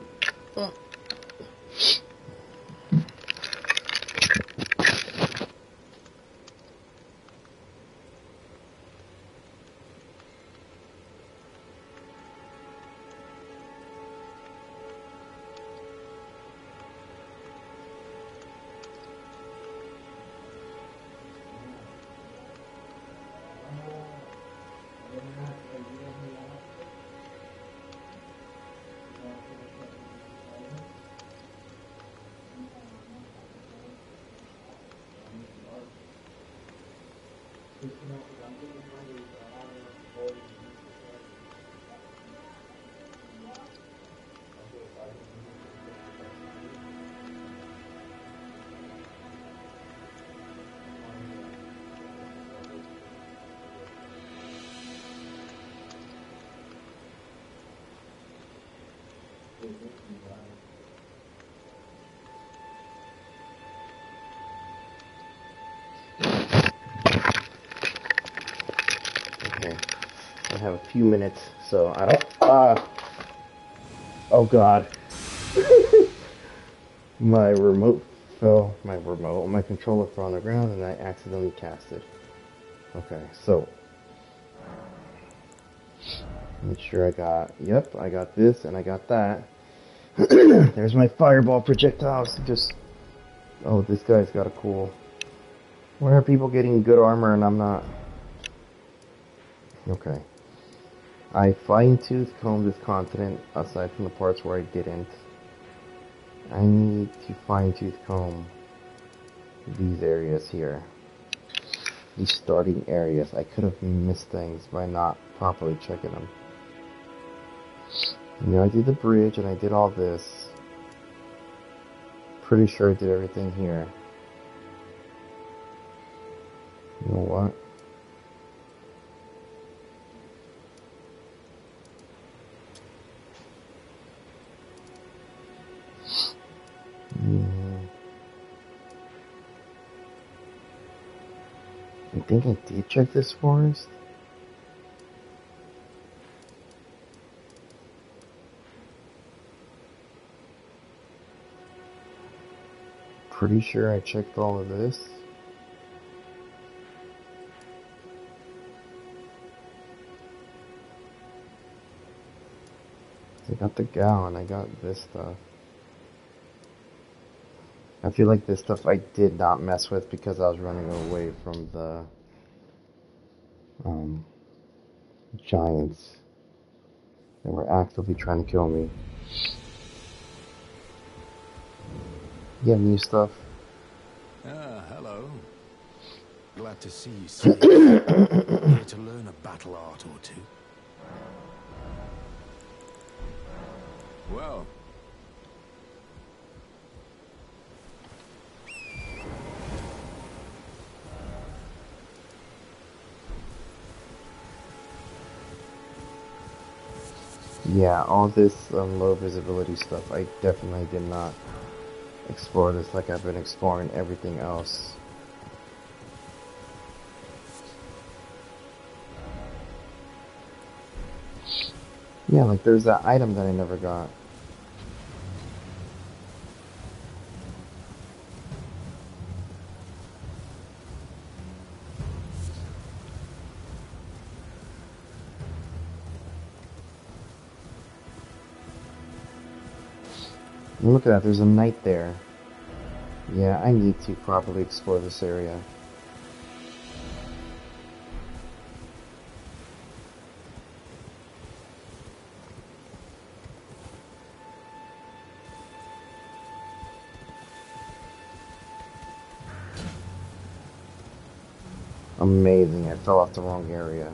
have a few minutes, so I don't. Uh, oh God. My remote fell. My remote, my controller fell on the ground, and I accidentally cast it. Okay, so make sure I got. Yep, I got this, and I got that. There's my fireball projectiles. Just. Oh, this guy's got a cool. Why are people getting good armor and I'm not? Okay. I fine-tooth combed this continent, aside from the parts where I didn't. I need to fine-tooth comb these areas here. These starting areas. I could have missed things by not properly checking them. You know, I did the bridge and I did all this. Pretty sure I did everything here. You know what? Mm. I think I did check this forest. Pretty sure I checked all of this. I got the gallon, I got this stuff. I feel like this stuff I did not mess with because I was running away from the um, giants that were actively trying to kill me. You have new stuff? Ah, hello. Glad to see you safe. Here to learn a battle art or two. Well. Yeah, all this um, low visibility stuff, I definitely did not explore this like I've been exploring everything else. Yeah, like there's that item that I never got. Look at that, there's a knight there. Yeah, I need to properly explore this area. Amazing, I fell off the wrong area.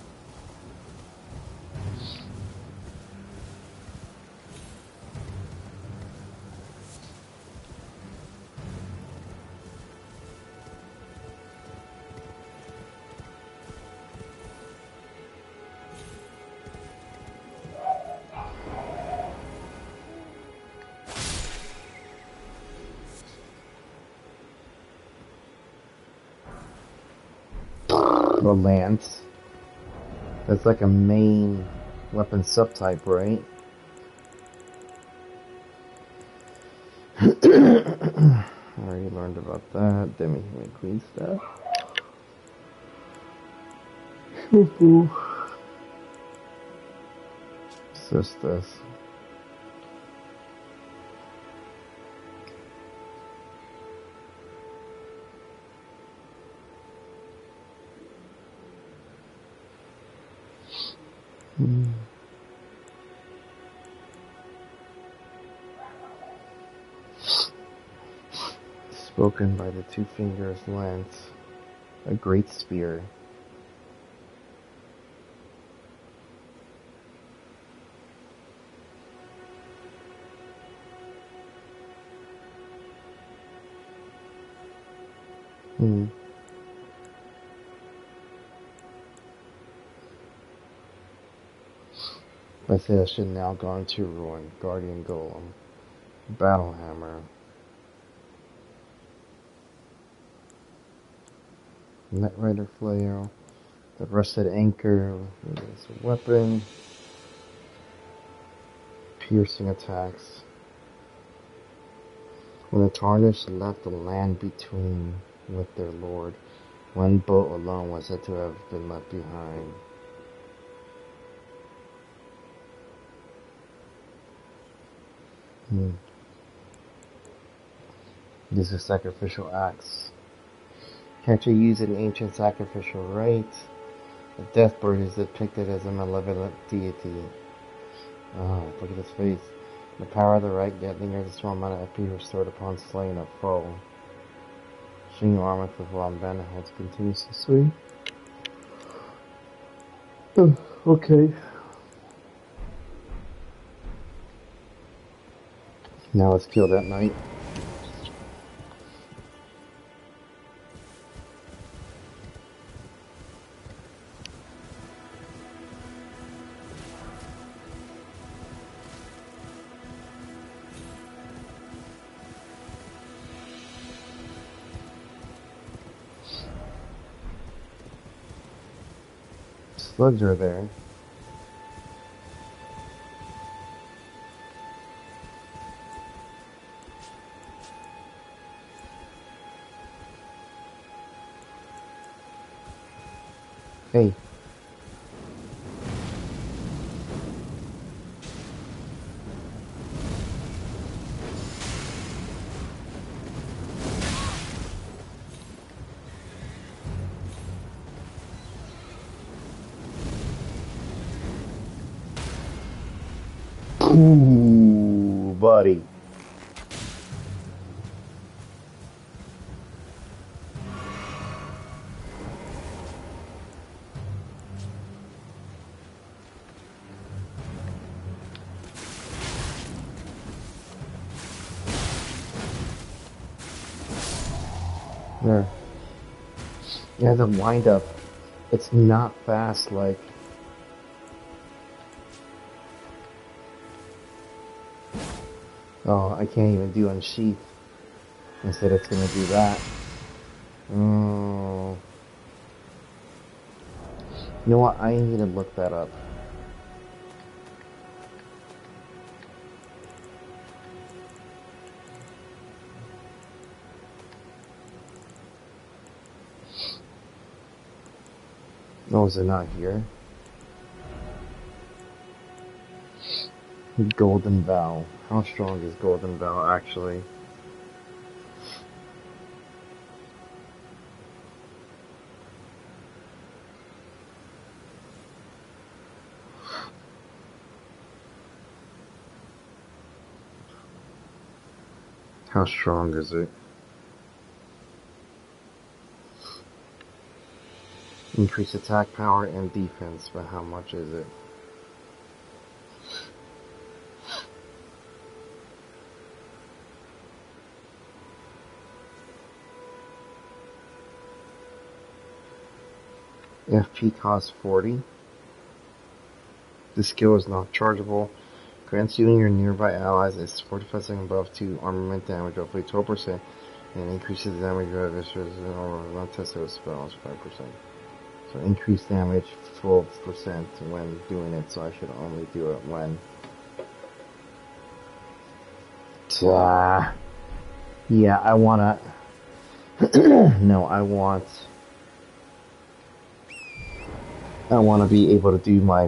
The lance. That's like a main weapon subtype, right? I already learned about that. Demi-human queen stuff. Sisters. Hmm. Spoken by the two fingers lance, a great spear. Hmm. I say I should now gone to ruin. Guardian Golem. Battle Hammer. Net Rider Flail. The rusted anchor is a weapon. Piercing attacks. When the Tarnished left the land between with their lord, one boat alone was said to have been left behind. Hmm. These are sacrificial acts. Character used an ancient sacrificial rite. The death bird is depicted as a malevolent deity. Oh, look at his face. The power of the right yet lingers a small amount of F P restored upon slaying a foe. String armor with long bandit holds continues to swing. Oh, okay. Now let's kill that knight. Slugs are there. Hey. Ooh, buddy. There. Yeah, the wind up. It's not fast like. Oh, I can't even do unsheath. Instead, it's gonna do that. Oh. You know what? I need to look that up. Oh, is it not here? Golden Vow. How strong is Golden Vow actually? How strong is it? Increase attack power and defense, but how much is it? F P costs forty. The skill is not chargeable. Grants you and your nearby allies is forty-five seconds above to armament damage, roughly twelve percent, and increases the damage of this or non-tested spells five percent. So increased damage twelve percent when doing it, so I should only do it when. Uh, yeah, I wanna. no, I want. I want to be able to do my.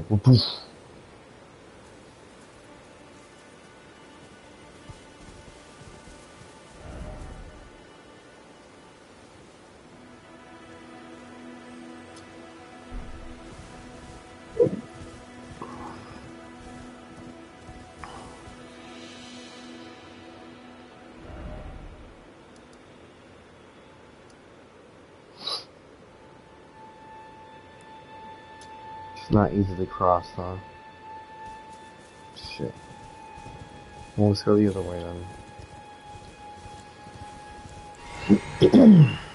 It's not easily crossed, huh? Shit. Well, let's go the other way then.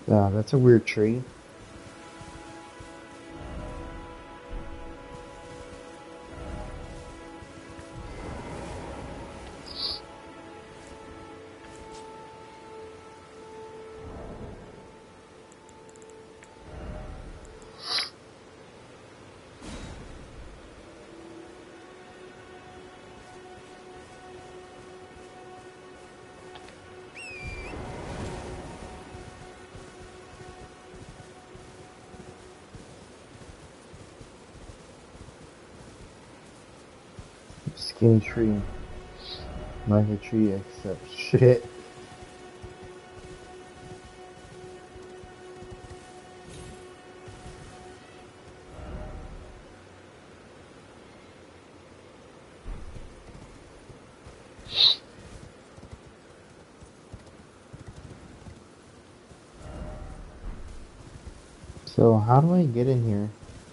Ah, that's a weird tree. Skinny tree. Like a tree except shit. So how do I get in here?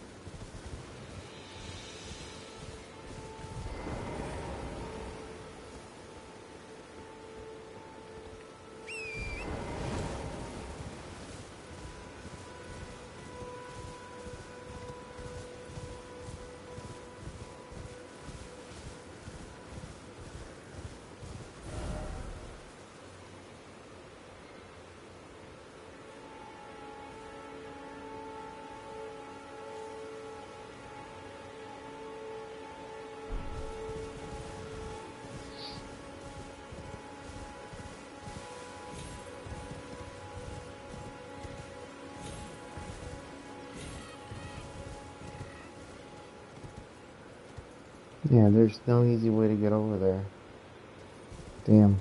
Yeah, there's no easy way to get over there. Damn.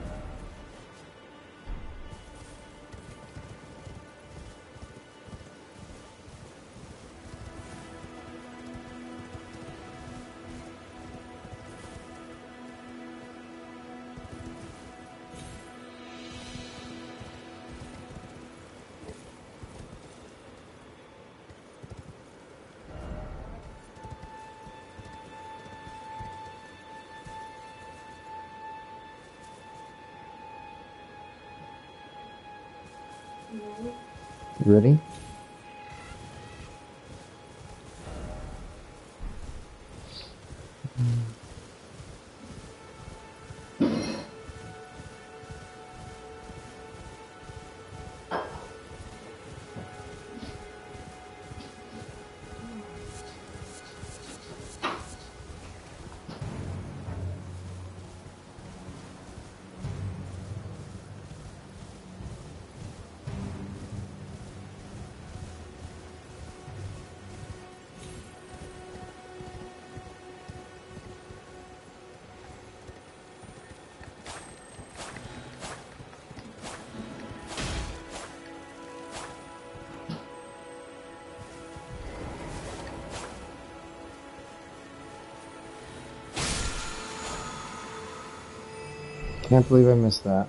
You ready? Can't believe I missed that.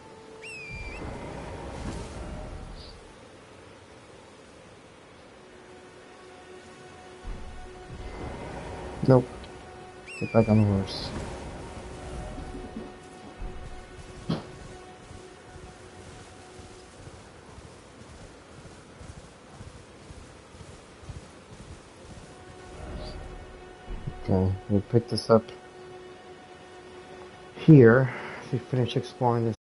Nope. Get back on the horse. Okay, we'll pick this up here. We finish exploring this